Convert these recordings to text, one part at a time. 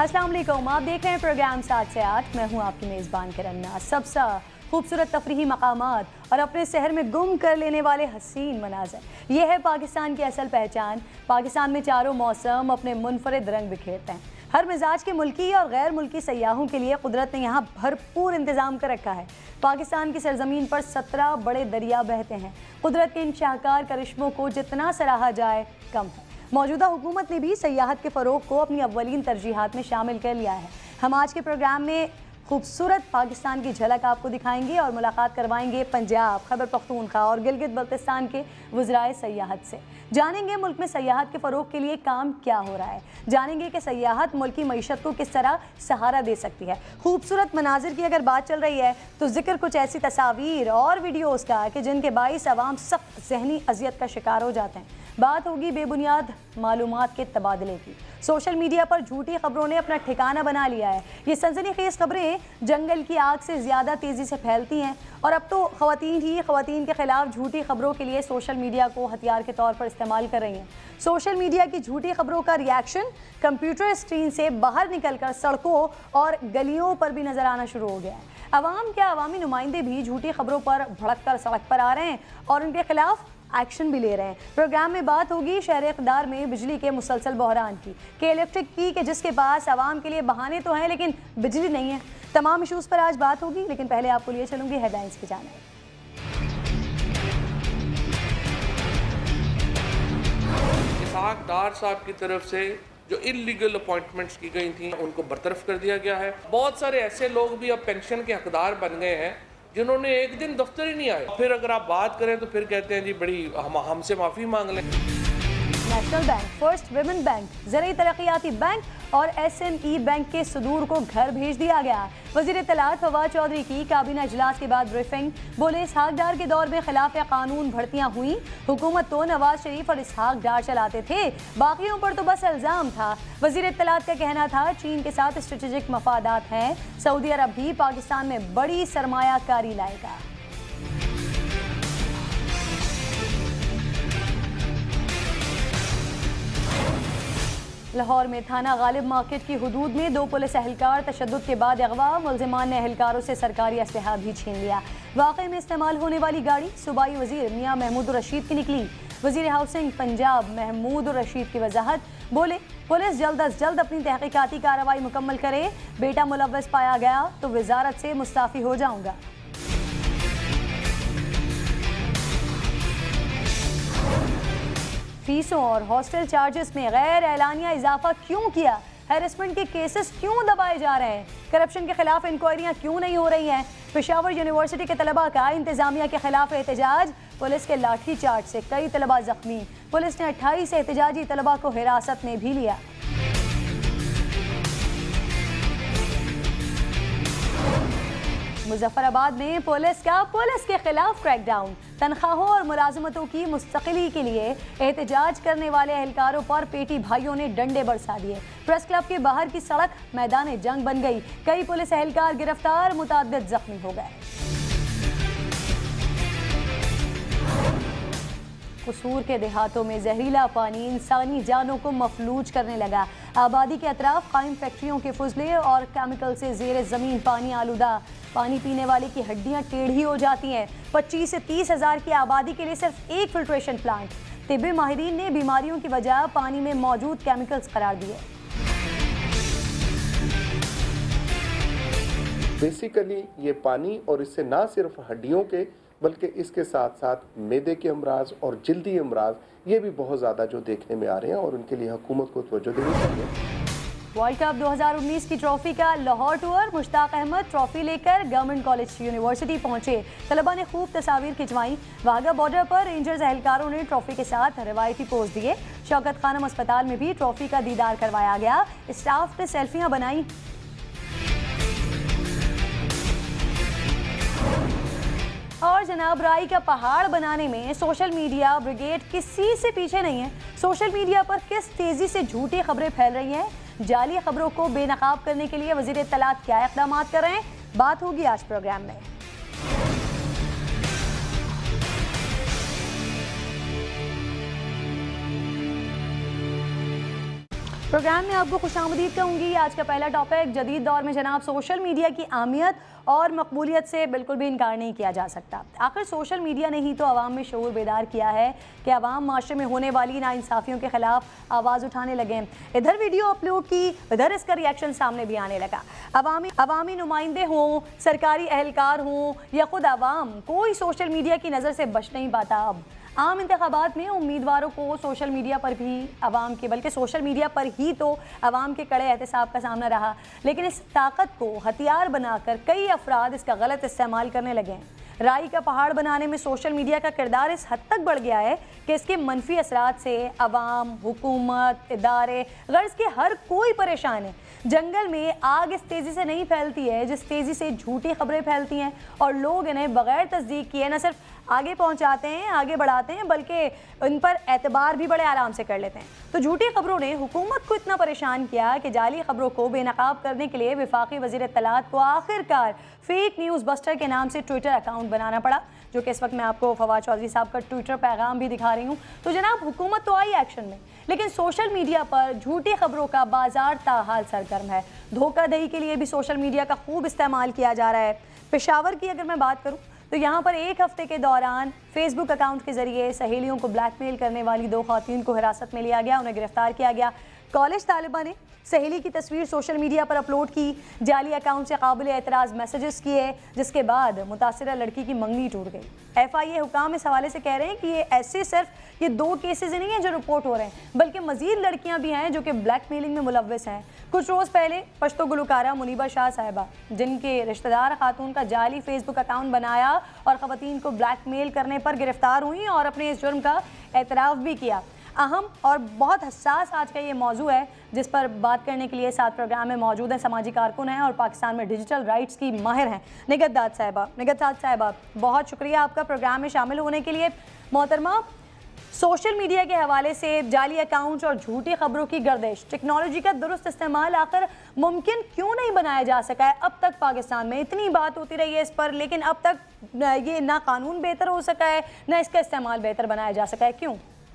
अस्सलाम वालेकुम, आप देख रहे हैं प्रोग्राम 7 से 8। मैं हूं आपकी मेज़बान करन्ना। सबसे खूबसूरत तफरीही मकामात और अपने शहर में गुम कर लेने वाले हसीन मनाज़र, ये है पाकिस्तान की असल पहचान। पाकिस्तान में चारों मौसम अपने मुनफरिद रंग बिखेरते हैं। हर मिजाज के मुल्की और गैर मुल्की सयाहों के लिए कुदरत ने यहाँ भरपूर इंतज़ाम कर रखा है। पाकिस्तान की सरजमीन पर 17 बड़े दरिया बहते हैं। कुदरत के इन शाहकार करिश्मों को जितना सराहा जाए कम है। मौजूदा हुकूमत ने भी सयाहत के फ़रोग़ को अपनी अव्वलीन तरजीहात में शामिल कर लिया है। हम आज के प्रोग्राम में खूबसूरत पाकिस्तान की झलक आपको दिखाएंगे और मुलाकात करवाएंगे पंजाब, खैबर पख्तूनख्वा और गिलगित बल्तिस्तान के वज़राए सयाहत से। जानेंगे मुल्क में सयाहत के फ़रोग़ के लिए काम क्या हो रहा है। जानेंगे कि सयाहत मुल्क की मईशत को किस तरह सहारा दे सकती है। खूबसूरत मनाजिर की अगर बात चल रही है तो जिक्र कुछ ऐसी तस्वीर और वीडियोज़ का कि जिनके बाइस अवाम सख्त ज़हनी अजियत का शिकार हो जाते हैं। बात होगी बेबुनियाद मालूमात के तबादले की। सोशल मीडिया पर झूठी खबरों ने अपना ठिकाना बना लिया है। ये सनसनीखेज़ खबरें जंगल की आग से ज़्यादा तेज़ी से फैलती हैं और अब तो ख़वातीन के ख़िलाफ़ झूठी खबरों के लिए सोशल मीडिया को हथियार के तौर पर इस्तेमाल कर रही हैं। सोशल मीडिया की झूठी खबरों का रिएक्शन कंप्यूटर स्क्रीन से बाहर निकलकर सड़कों और गलियों पर भी नज़र आना शुरू हो गया है। अवाम क्या अवामी नुमाइंदे भी झूठी खबरों पर भड़क कर सड़क पर आ रहे हैं और उनके खिलाफ एक्शन भी ले रहे हैं। प्रोग्राम में बात होगी शहर इक़्तिदार में बिजली के मुसलसल बहरान की, इलेक्ट्रिक की कि जिसके पास आवाम के लिए बहाने तो हैं लेकिन बिजली नहीं है। तमाम इशूज़ पर आज बात होगी, लेकिन पहले आपको लिए चलूँगी हेडलाइंस की जानिब। इसहाक डार साहब की तरफ से जो इलीगल अपॉइंटमेंट्स की गई थी उनको बरतरफ कर दिया गया है। बहुत सारे ऐसे लोग भी अब पेंशन के हकदार बन गए हैं जिन्होंने एक दिन दफ्तर ही नहीं आए। फिर अगर आप बात करें तो फिर कहते हैं जी बड़ी हमसे माफ़ी मांग लें। National bank, first women bank, ज़राई तरक्याती बैंक और SME बैंक के सदूर को घर भेज दिया गया। वज़ीर इत्तलात फवाद चौधरी की काबीना इजलास के बाद ब्रीफिंग। बोले इसहाक डार के दौर में खिलाफ कानून भर्तियाँ हुई। हुकूमत तो नवाज शरीफ और इसहाक डार चलाते थे, बाकियों पर तो बस इल्ज़ाम था। वज़ीर इत्तलात का कहना था चीन के साथ स्ट्रेटेजिक मफादात हैं। सऊदी अरब भी पाकिस्तान में बड़ी सरमायाकारी लाएगा। लाहौर में थाना गालिब मार्केट की हुदूद में 2 पुलिस एहलकार तशद्दुद के बाद अगवा। मुलजिमान ने एहलकारों से सरकारी असलहा भी छीन लिया। वाक़े में इस्तेमाल होने वाली गाड़ी सूबाई वज़ीर मियाँ महमूद रशीद की निकली। वज़ीर हाउसिंग पंजाब महमूद रशीद की वजाहत। बोले पुलिस जल्द अज जल्द अपनी तहकीकाती कार्रवाई मुकम्मल करे। बेटा मुलव्वस पाया गया तो वजारत से मुस्ताफ़ी हो जाऊँगा। फीसों और हॉस्टल चार्जेस में गैर एलानिया इजाफा क्यों किया? हैरेसमेंट के केसेस क्यों दबाए जा रहे हैं? करप्शन के खिलाफ इंक्वायरियां क्यों नहीं हो रही हैं? पेशावर यूनिवर्सिटी के तलबा का इंतजामिया के खिलाफ एहतजाज। पुलिस के लाठी चार्ज से कई तलबा जख्मी। पुलिस ने 28 एहतजाजी तलबा को हिरासत में भी लिया। मुजफ्फराबाद में पुलिस के खिलाफ क्रैकडाउन। तनख्वाहों और मुलाजमतों की मुस्तकिली के लिए एहतजाज करने वाले एहलकारों पर पेटी भाइयों ने डंडे बरसा दिए। प्रेस क्लब के बाहर की सड़क मैदान जंग बन गई। कई पुलिस एहलकार गिरफ्तार, मुतअद्दिद जख्मी हो गए। कसूर के देहातों में जहरीला पानी इंसानी जानों को मफलूज करने लगा। आबादी के अतराफ कायम फैक्ट्रियों के फुजले और केमिकल से ज़ेरे ज़मीन पानी आलूदा। पानी पीने वाले की हड्डियां टेढ़ी हो जाती हैं। 25 से 30 हज़ार की आबादी के लिए सिर्फ एक फिल्ट्रेशन प्लांट। तिब्बी माहिरीन ने बीमारियों की वजह पानी में मौजूद केमिकल्स करार दिए। बेसिकली ये पानी और इससे ना सिर्फ हड्डियों के बल्कि इसके साथ साथ मैदे के अमराज और जल्दी अमराज ये भी बहुत ज़्यादा जो देखने में आ रहे हैं और उनके लिए हुकूमत को तवज्जो देनी चाहिए। वर्ल्ड कप 2019 की ट्रॉफी का लाहौर टूर। मुश्ताक अहमद ट्रॉफी लेकर गवर्नमेंट कॉलेज यूनिवर्सिटी पहुंचे। तलबा ने खूब तस्वीर खिंचवाई। वाघा बॉर्डर पर रेंजर्स एहलकारों ने ट्रॉफी के साथ रवायती पोज दिए। शौकत खानम अस्पताल में भी ट्रॉफी का दीदार करवाया गया। स्टाफ ने सेल्फियां बनाई। और जनाब राई का पहाड़ बनाने में सोशल मीडिया ब्रिगेड किसी से पीछे नहीं है। सोशल मीडिया पर किस तेजी से झूठी खबरें फैल रही हैं, जाली खबरों को बेनकाब करने के लिए वज़ीर इत्तलात क्या इक़दाम कर रहे हैं, बात होगी आज प्रोग्राम में। प्रोग्राम में आपको खुशामदीद कहूँगी। आज का पहला टॉपिक, जदीद दौर में जनाब सोशल मीडिया की अहमियत और मकबूलियत से बिल्कुल भी इनकार नहीं किया जा सकता। आखिर सोशल मीडिया ने ही तो आवाम में शऊर बेदार किया है कि आवाम माशरे में होने वाली नाइंसाफ़ियों के ख़िलाफ़ आवाज़ उठाने लगे हैं। इधर वीडियो अपलोड की, इधर इसका रिएक्शन सामने भी आने लगा। अवामी नुमाइंदे हों, सरकारी अहलकार हों या ख़ुद आवाम, कोई सोशल मीडिया की नज़र से बच नहीं पाता। अब आम इंतखाबात में उम्मीदवारों को सोशल मीडिया पर भी आवाम के, बल्कि सोशल मीडिया पर ही तो आवाम के कड़े एहतसाब का सामना रहा, लेकिन इस ताकत को हथियार बनाकर कई अफराद इसका गलत इस्तेमाल करने लगे हैं। राई का पहाड़ बनाने में सोशल मीडिया का किरदार इस हद तक बढ़ गया है कि इसके मनफी असरात से अवाम, हुकूमत, इदारे, गर्ज के हर कोई परेशान है। जंगल में आग इस तेज़ी से नहीं फैलती है जिस तेज़ी से झूठी खबरें फैलती हैं, और लोग इन्हें बग़ैर तस्दीक किए न सिर्फ आगे पहुंचाते हैं, आगे बढ़ाते हैं, बल्कि उन पर एतबार भी बड़े आराम से कर लेते हैं। तो झूठी खबरों ने हुकूमत को इतना परेशान किया कि जाली खबरों को बेनकाब करने के लिए वफाकी वज़ीर इत्तलात को आखिरकार फेक न्यूज़ बस्टर के नाम से ट्विटर अकाउंट बनाना पड़ा, जो कि इस वक्त मैं आपको फवाद चौधरी साहब का ट्विटर पैगाम भी दिखा रही हूँ। तो जनाब, हुकूमत तो आई एक्शन में, लेकिन सोशल मीडिया पर झूठी खबरों का बाजार ताहाल सरगर्म है। धोखाधड़ी के लिए भी सोशल मीडिया का खूब इस्तेमाल किया जा रहा है। पेशावर की अगर मैं बात करूँ तो यहाँ पर एक हफ्ते के दौरान फेसबुक अकाउंट के ज़रिए सहेलियों को ब्लैकमेल करने वाली 2 ख़वातीन को हिरासत में लिया गया, उन्हें गिरफ्तार किया गया। कॉलेज तालिबा ने सहेली की तस्वीर सोशल मीडिया पर अपलोड की, जाली अकाउंट से काबिल एतराज़ मैसेजेस किए, जिसके बाद मुतासिरा लड़की की मंगनी टूट गई। FIA हुकाम इस हवाले से कह रहे हैं कि ये ऐसे सिर्फ ये 2 केसेस नहीं हैं जो रिपोर्ट हो रहे हैं, बल्कि मज़ीद लड़कियां भी हैं जो कि ब्लैकमेलिंग में मुलव्वस हैं। कुछ रोज़ पहले पश्तो गुलकारा मुनीबा शाह साहिबा, जिनके रिश्तेदार खातून का जाली फेसबुक अकाउंट बनाया और ख़वातीन को ब्लैकमेल करने पर गिरफ्तार हुई और अपने इस जुर्म का एतराफ़ भी किया। अहम और बहुत हसास आज का ये मौजू है, जिस पर बात करने के लिए साथ प्रोग्राम में मौजूद हैं समाजी कारकुन हैं और पाकिस्तान में डिजिटल राइट्स की माहिर हैं निगहत दाद साहिबा। निगहत दाद साहिबा, बहुत शुक्रिया आपका प्रोग्राम में शामिल होने के लिए। मोहतरमा, सोशल मीडिया के हवाले से जाली अकाउंट्स और झूठी खबरों की गर्दिश, टेक्नोलॉजी का दुरुस्त इस्तेमाल आखिर मुमकिन क्यों नहीं बनाया जा सका है अब तक? पाकिस्तान में इतनी बात होती रही है इस पर, लेकिन अब तक ये ना कानून बेहतर हो सका है, ना इसका इस्तेमाल बेहतर बनाया जा सका है, क्यों?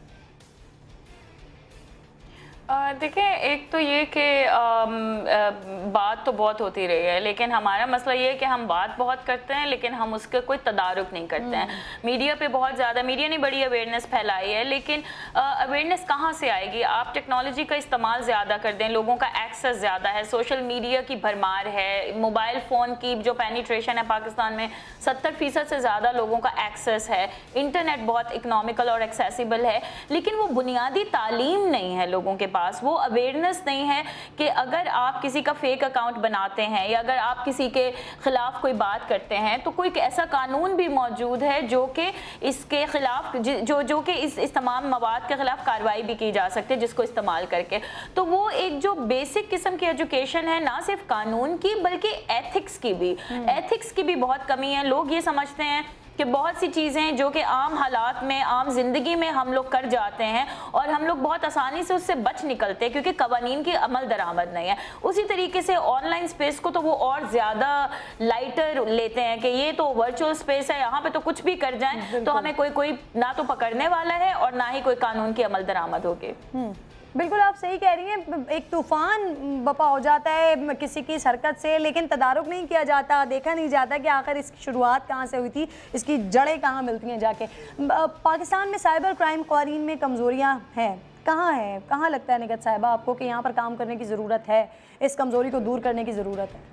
देखिए, एक तो ये कि बात तो बहुत होती रही है, लेकिन हमारा मसला ये है कि हम बात बहुत करते हैं लेकिन हम उसका कोई तदारुक नहीं करते हैं। मीडिया पे बहुत ज़्यादा, मीडिया ने बड़ी अवेयरनेस फैलाई है, लेकिन अवेयरनेस कहाँ से आएगी? आप टेक्नोलॉजी का इस्तेमाल ज़्यादा कर दें, लोगों का एक्सेस ज़्यादा है, सोशल मीडिया की भरमार है, मोबाइल फ़ोन की जो पेनिट्रेशन है पाकिस्तान में 70% से ज़्यादा लोगों का एक्सेस है, इंटरनेट बहुत इकनॉमिकल और एक्सेसिबल है, लेकिन वो बुनियादी तालीम नहीं है लोगों के पास, वो अवेयरनेस नहीं है कि अगर आप किसी का फेक अकाउंट बनाते हैं या अगर आप किसी के खिलाफ कोई बात करते हैं तो कोई ऐसा कानून भी मौजूद है जो कि इसके खिलाफ जो कि इस तमाम मवाद के खिलाफ कार्रवाई भी की जा सकती है जिसको इस्तेमाल करके। तो वो एक जो बेसिक किस्म की एजुकेशन है, ना सिर्फ कानून की बल्कि एथिक्स की भी बहुत कमी है। लोग ये समझते हैं कि बहुत सी चीज़ें जो कि आम हालात में, आम जिंदगी में हम लोग कर जाते हैं और हम लोग बहुत आसानी से उससे बच निकलते हैं क्योंकि कवानीन की अमल दरामद नहीं है। उसी तरीके से ऑनलाइन स्पेस को तो वो और ज़्यादा लाइटर लेते हैं कि ये तो वर्चुअल स्पेस है, यहाँ पे तो कुछ भी कर जाएं तो हमें कोई ना तो पकड़ने वाला है और ना ही कोई कानून की अमल दरामद होगी। बिल्कुल आप सही कह रही हैं। एक तूफ़ान बपा हो जाता है किसी की इस हरकत से, लेकिन तदारुक नहीं किया जाता, देखा नहीं जाता कि आखिर इसकी शुरुआत कहाँ से हुई थी, इसकी जड़ें कहाँ मिलती हैं जाके। पाकिस्तान में साइबर क्राइम क़वानीन में कमज़ोरियाँ हैं, कहाँ लगता है निगहत साहिबा आपको कि यहाँ पर काम करने की ज़रूरत है, इस कमज़ोरी को दूर करने की ज़रूरत है?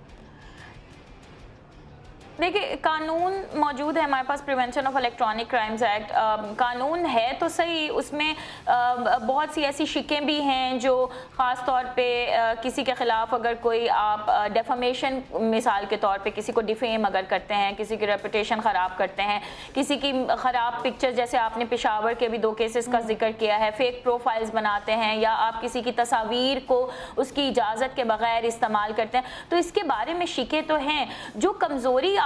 देखिए, कानून मौजूद है हमारे पास, prevention of electronic crimes act कानून है तो सही, उसमें बहुत सी ऐसी शिकें भी हैं जो ख़ास तौर पे किसी के ख़िलाफ़ अगर कोई आप डेफमेशन मिसाल के तौर पे किसी को डिफेम अगर करते हैं, किसी की रेपुटेशन ख़राब करते हैं, किसी की ख़राब पिक्चर, जैसे आपने पेशावर के भी 2 केसेस का जिक्र किया है, फेक प्रोफाइल्स बनाते हैं या आप किसी की तस्वीर को उसकी इजाज़त के बगैर इस्तेमाल करते हैं, तो इसके बारे में शिकें तो हैं। जो कमज़ोरी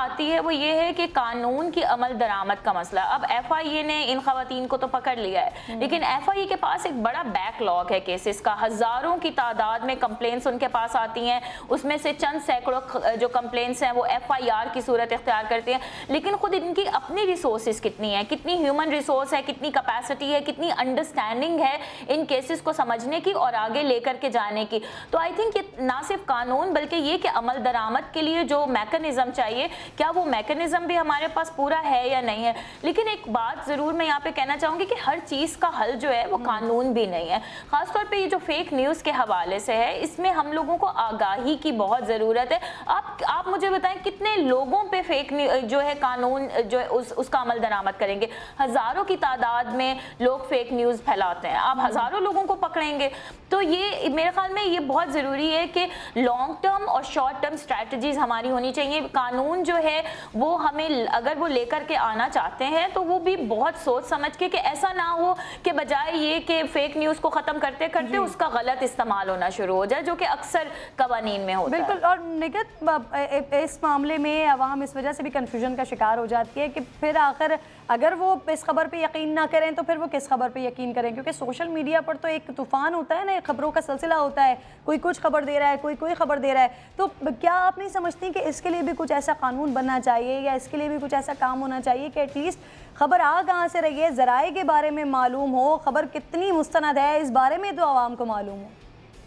آتی ہے وہ یہ ہے کہ قانون کی عمل درآمد کا مسئلہ. اب FIA نے ان خواتین کو تو پکڑ لیا ہے, لیکن FIA کے پاس ایک بڑا بیک لاگ ہے کیسز کا. ہزاروں کی تعداد میں کمپلینٹس ان کے پاس آتی ہیں, اس میں سے چند سینکڑوں جو کمپلینٹس ہیں وہ FIR کی صورت اختیار کرتی ہیں. لیکن خود ان کی اپنی ریسورسز کتنی ہیں, کتنی ہیومن ریسورس ہے, کتنی کیپیسٹی ہے, کتنی انڈرسٹینڈنگ ہے ان کیسز کو سمجھنے کی اور آگے لے کر کے جانے کی. تو آئی تھنک یہ نہ صرف قانون بلکہ یہ کہ عمل درآمد کے لیے جو میکنزم چاہیے, کیا وہ میکنزم بھی ہمارے پاس پورا ہے یا نہیں ہے. لیکن ایک بات ضرور میں یہاں پہ کہنا چاہوں گی کہ ہر چیز کا حل جو ہے وہ قانون بھی نہیں ہے. خاص طور پہ یہ جو فیک نیوز کے حوالے سے ہے, اس میں ہم لوگوں کو آگاہی کی بہت ضرورت ہے. آپ مجھے بتائیں کتنے لوگوں پہ فیک جو ہے قانون جو ہے اس کا عمل درآمد کریں گے. ہزاروں کی تعداد میں لوگ فیک نیوز پھیلاتے ہیں, آپ ہزاروں لوگوں کو پکڑیں گے. تو یہ میرے خیال میں یہ بہت ضروری ہے کہ لانگ ٹرم اور شارٹ ٹرم اسٹریٹجیز ہماری ہونی چاہیے. قانون جو ہے وہ ہمیں اگر وہ لے کر کے آنا چاہتے ہیں تو وہ بھی بہت سوچ سمجھ کے, کہ ایسا نہ ہو کہ بجائے یہ کہ فیک نیوز کو ختم کرتے کرتے اس کا غلط استعمال ہونا شروع ہو جائے, جو کہ اکثر قوانین میں ہوتا ہے. بالکل. اور نگہت اس معاملے میں عوام اس وجہ سے بھی کنفیوژن کا شکار ہو جاتی ہے کہ پھر آخر اگر وہ اس خبر پہ یقین نہ کریں تو پھر وہ کس خبر پہ یقین کریں, کیونکہ سوشل میڈیا پر تو ایک طوفان ہوتا ہے نا, ایک خبروں کا سلسلہ ہوتا ہے, کوئی کچھ خبر دے رہا ہے, کوئی خبر دے رہا ہے. تو کیا آپ نہیں سمجھتی کہ اس کے لیے بھی کچھ ایسا قانون بننا چاہیے یا اس کے لیے بھی کچھ ایسا کام ہونا چاہیے کہ ایٹ لیسٹ خبر کہاں سے رہی ہے, ذرائع کے بارے میں معلوم ہو, خبر کتنی مستند ہے اس بارے میں تو عوام کو معلوم ہو.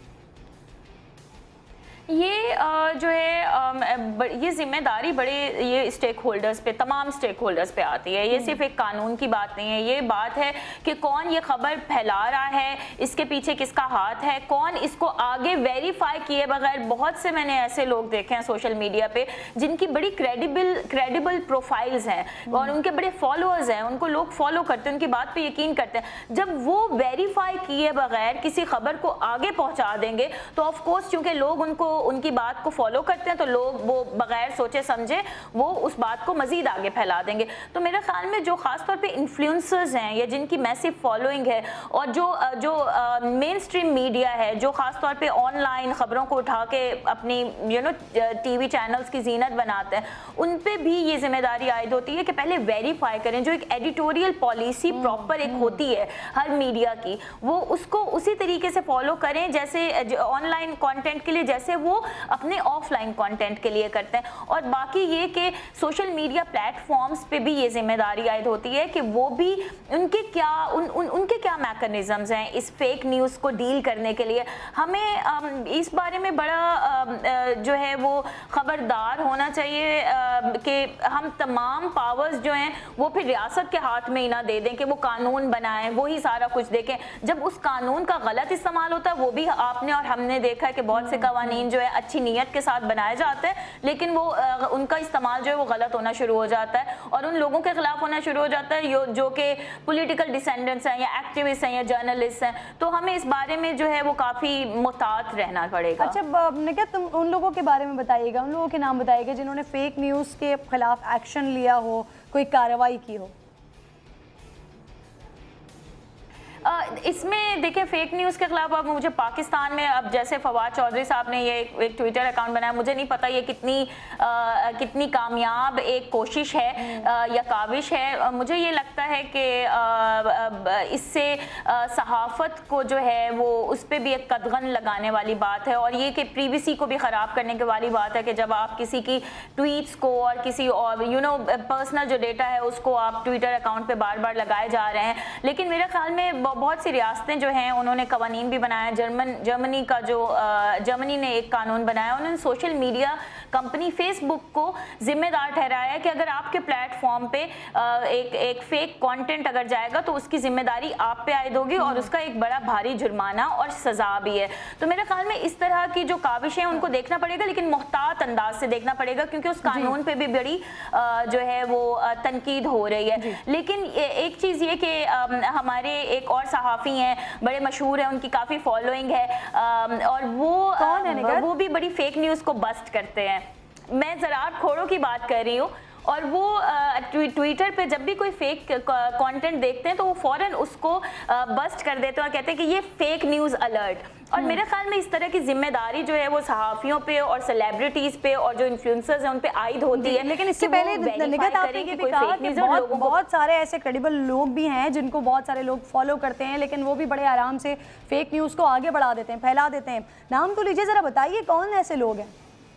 یہ جو ہے یہ ذمہ داری بڑے یہ اسٹیک ہولڈرز پہ, تمام اسٹیک ہولڈرز پہ آتی ہے. یہ صرف ایک قانون کی بات نہیں ہے, یہ بات ہے کہ کون یہ خبر پھیلا رہا ہے, اس کے پیچھے کس کا ہاتھ ہے, کون اس کو آگے ویریفائی کیے بغیر. بہت سے میں نے ایسے لوگ دیکھے ہیں سوشل میڈیا پہ جن کی بڑی کریڈیبل پروفائلز ہیں اور ان کے بڑے فالوورز ہیں, ان کو لوگ فالو کرتے ہیں, ان کی بات پہ یقین کرتے ہیں. جب وہ ویریفائی کیے بغیر کسی خبر کو آگے پہنچا دیں گے تو آف کورس چونکہ لوگ ان کی بات کو فالو کرتے ہیں تو لوگ وہ بغیر سوچے سمجھے وہ اس بات کو مزید آگے پھیلا دیں گے. تو میرے خیال میں جو خاص طور پہ انفلوئنسرز ہیں یا جن کی میسو فالوئنگ ہے اور جو مین اسٹریم میڈیا ہے, جو خاص طور پہ آن لائن خبروں کو اٹھا کے اپنی ٹی وی چینلز کی زینت بناتے ہیں, ان پہ بھی یہ ذمہ داری عائد ہوتی ہے کہ پہلے ویریفائی کریں. جو ایک ایڈیٹوریل پالیسی پراپر ایک ہوتی ہے ہر میڈیا کی, وہ اس کو اسی طریقے سے فالو کریں جیسے آن لائن کانٹینٹ کے لیے جیسے وہ اپنے آف لائن کانٹینٹ کے لیے کرتے ہیں. اور باقی یہ کہ سوشل میڈیا پلیٹ فارمز پہ بھی یہ ذمہ داری عائد ہوتی ہے کہ وہ بھی ان کے کیا میکنزمز ہیں اس فیک نیوز کو ڈیل کرنے کے لیے. ہمیں اس بارے میں بڑا جو ہے وہ خبردار ہونا چاہیے کہ ہم تمام پاورز جو ہیں وہ پھر ریاست کے ہاتھ میں ہی نہ دے دیں کہ وہ قانون بنائیں, وہی سارا کچھ دیکھیں. جب اس قانون کا غلط استعمال ہوتا ہے, وہ بھی آپ نے اور ہم نے دیکھا ہے کہ بہت سے قوانین جو ہے اچھی نیت کے ساتھ بنائے جاتے ہیں لیکن وہ ان کا استعمال جو ہے وہ غلط ہونا شروع ہو جاتا ہے اور ان لوگوں کے خلاف ہونا شروع ہو جاتا ہے جو کہ پولیٹیکل ڈسینڈنٹس ہیں یا ایکٹیوسٹ ہیں یا جرنلسٹ ہیں. تو ہمیں اس بارے میں جو ہے وہ کافی محتاط رہنا پڑے گا. اچھا نگہت, تم ان لوگوں کے بارے میں بتائیے گا, ان لوگوں کے نام بتائیے گا جنہوں نے فیک نیوز کے خلاف ایکشن لیا ہو, کوئی کارروائی کی ہو. اس میں دیکھیں فیک نیوز کے خلاف اب مجھے پاکستان میں اب جیسے فواد چودھری صاحب نے یہ ایک ٹویٹر اکاؤنٹ بنایا, مجھے نہیں پتا یہ کتنی کامیاب ایک کوشش ہے یا کاوش ہے. مجھے یہ لگتا ہے کہ اس سے صحافت کو جو ہے وہ اس پہ بھی ایک قدغن لگانے والی بات ہے اور یہ کہ پریویسی کو بھی خراب کرنے کے والی بات ہے کہ جب آپ کسی کی ٹویٹس کو اور کسی اور پرسنل جو ڈیٹا ہے اس کو آپ ٹویٹر اکاؤنٹ پہ بار بار لگائے جا رہے ہیں. لیکن میرے خیال میں بہت سی ریاستیں جو ہیں انہوں نے قوانین بھی بنایا. جرمنی نے ایک قانون بنایا, انہوں نے social media company Facebook کو ذمہ دار ٹھہرایا ہے کہ اگر آپ کے پلیٹ فارم پہ ایک فیک کانٹینٹ اگر جائے گا تو اس کی ذمہ داری آپ پہ عائد ہوگی اور اس کا ایک بڑا بھاری جرمانہ اور سزا بھی ہے. تو میرے خیال میں اس طرح کی جو کاوشیں ان کو دیکھنا پڑے گا, لیکن محتاط انداز سے دیکھنا پڑے گا کیونکہ اس قانون پہ بھی بڑی جو ہے وہ تنقید ہو رہی ہے. لیکن ایک چیز یہ کہ ہمارے ایک اور صحافی ہیں بڑے مشہور ہیں, ان کی کافی فالوئنگ ہے اور وہ بھی بڑی فیک نیوز کو بسٹ کرتے ہیں. میں زراعت کھوڑوں کی بات کر رہی ہوں. اور وہ ٹویٹر پہ جب بھی کوئی فیک کانٹینٹ دیکھتے ہیں تو وہ فوراً اس کو بسٹ کر دیتے ہیں اور کہتے ہیں کہ یہ فیک نیوز الرٹ. اور میرے خیال میں اس طرح کی ذمہ داری جو ہے وہ صحافیوں پہ اور سیلیبریٹیز پہ اور جو انفلوئنسرز ہیں ان پہ عائد ہوتی ہے. لیکن اس سے پہلے نگہت آپ نے یہ بھی کہا کہ بہت سارے ایسے کریڈیبل لوگ بھی ہیں جن کو بہت سارے لوگ فالو کرتے ہیں لیکن وہ بھی بڑے آرام سے فیک نیوز کو آگے بڑھا دیتے ہیں, پھیلا دیتے ہیں. نام تو لیجیے ذرا, بتائیے کون ایسے لوگ ہیں؟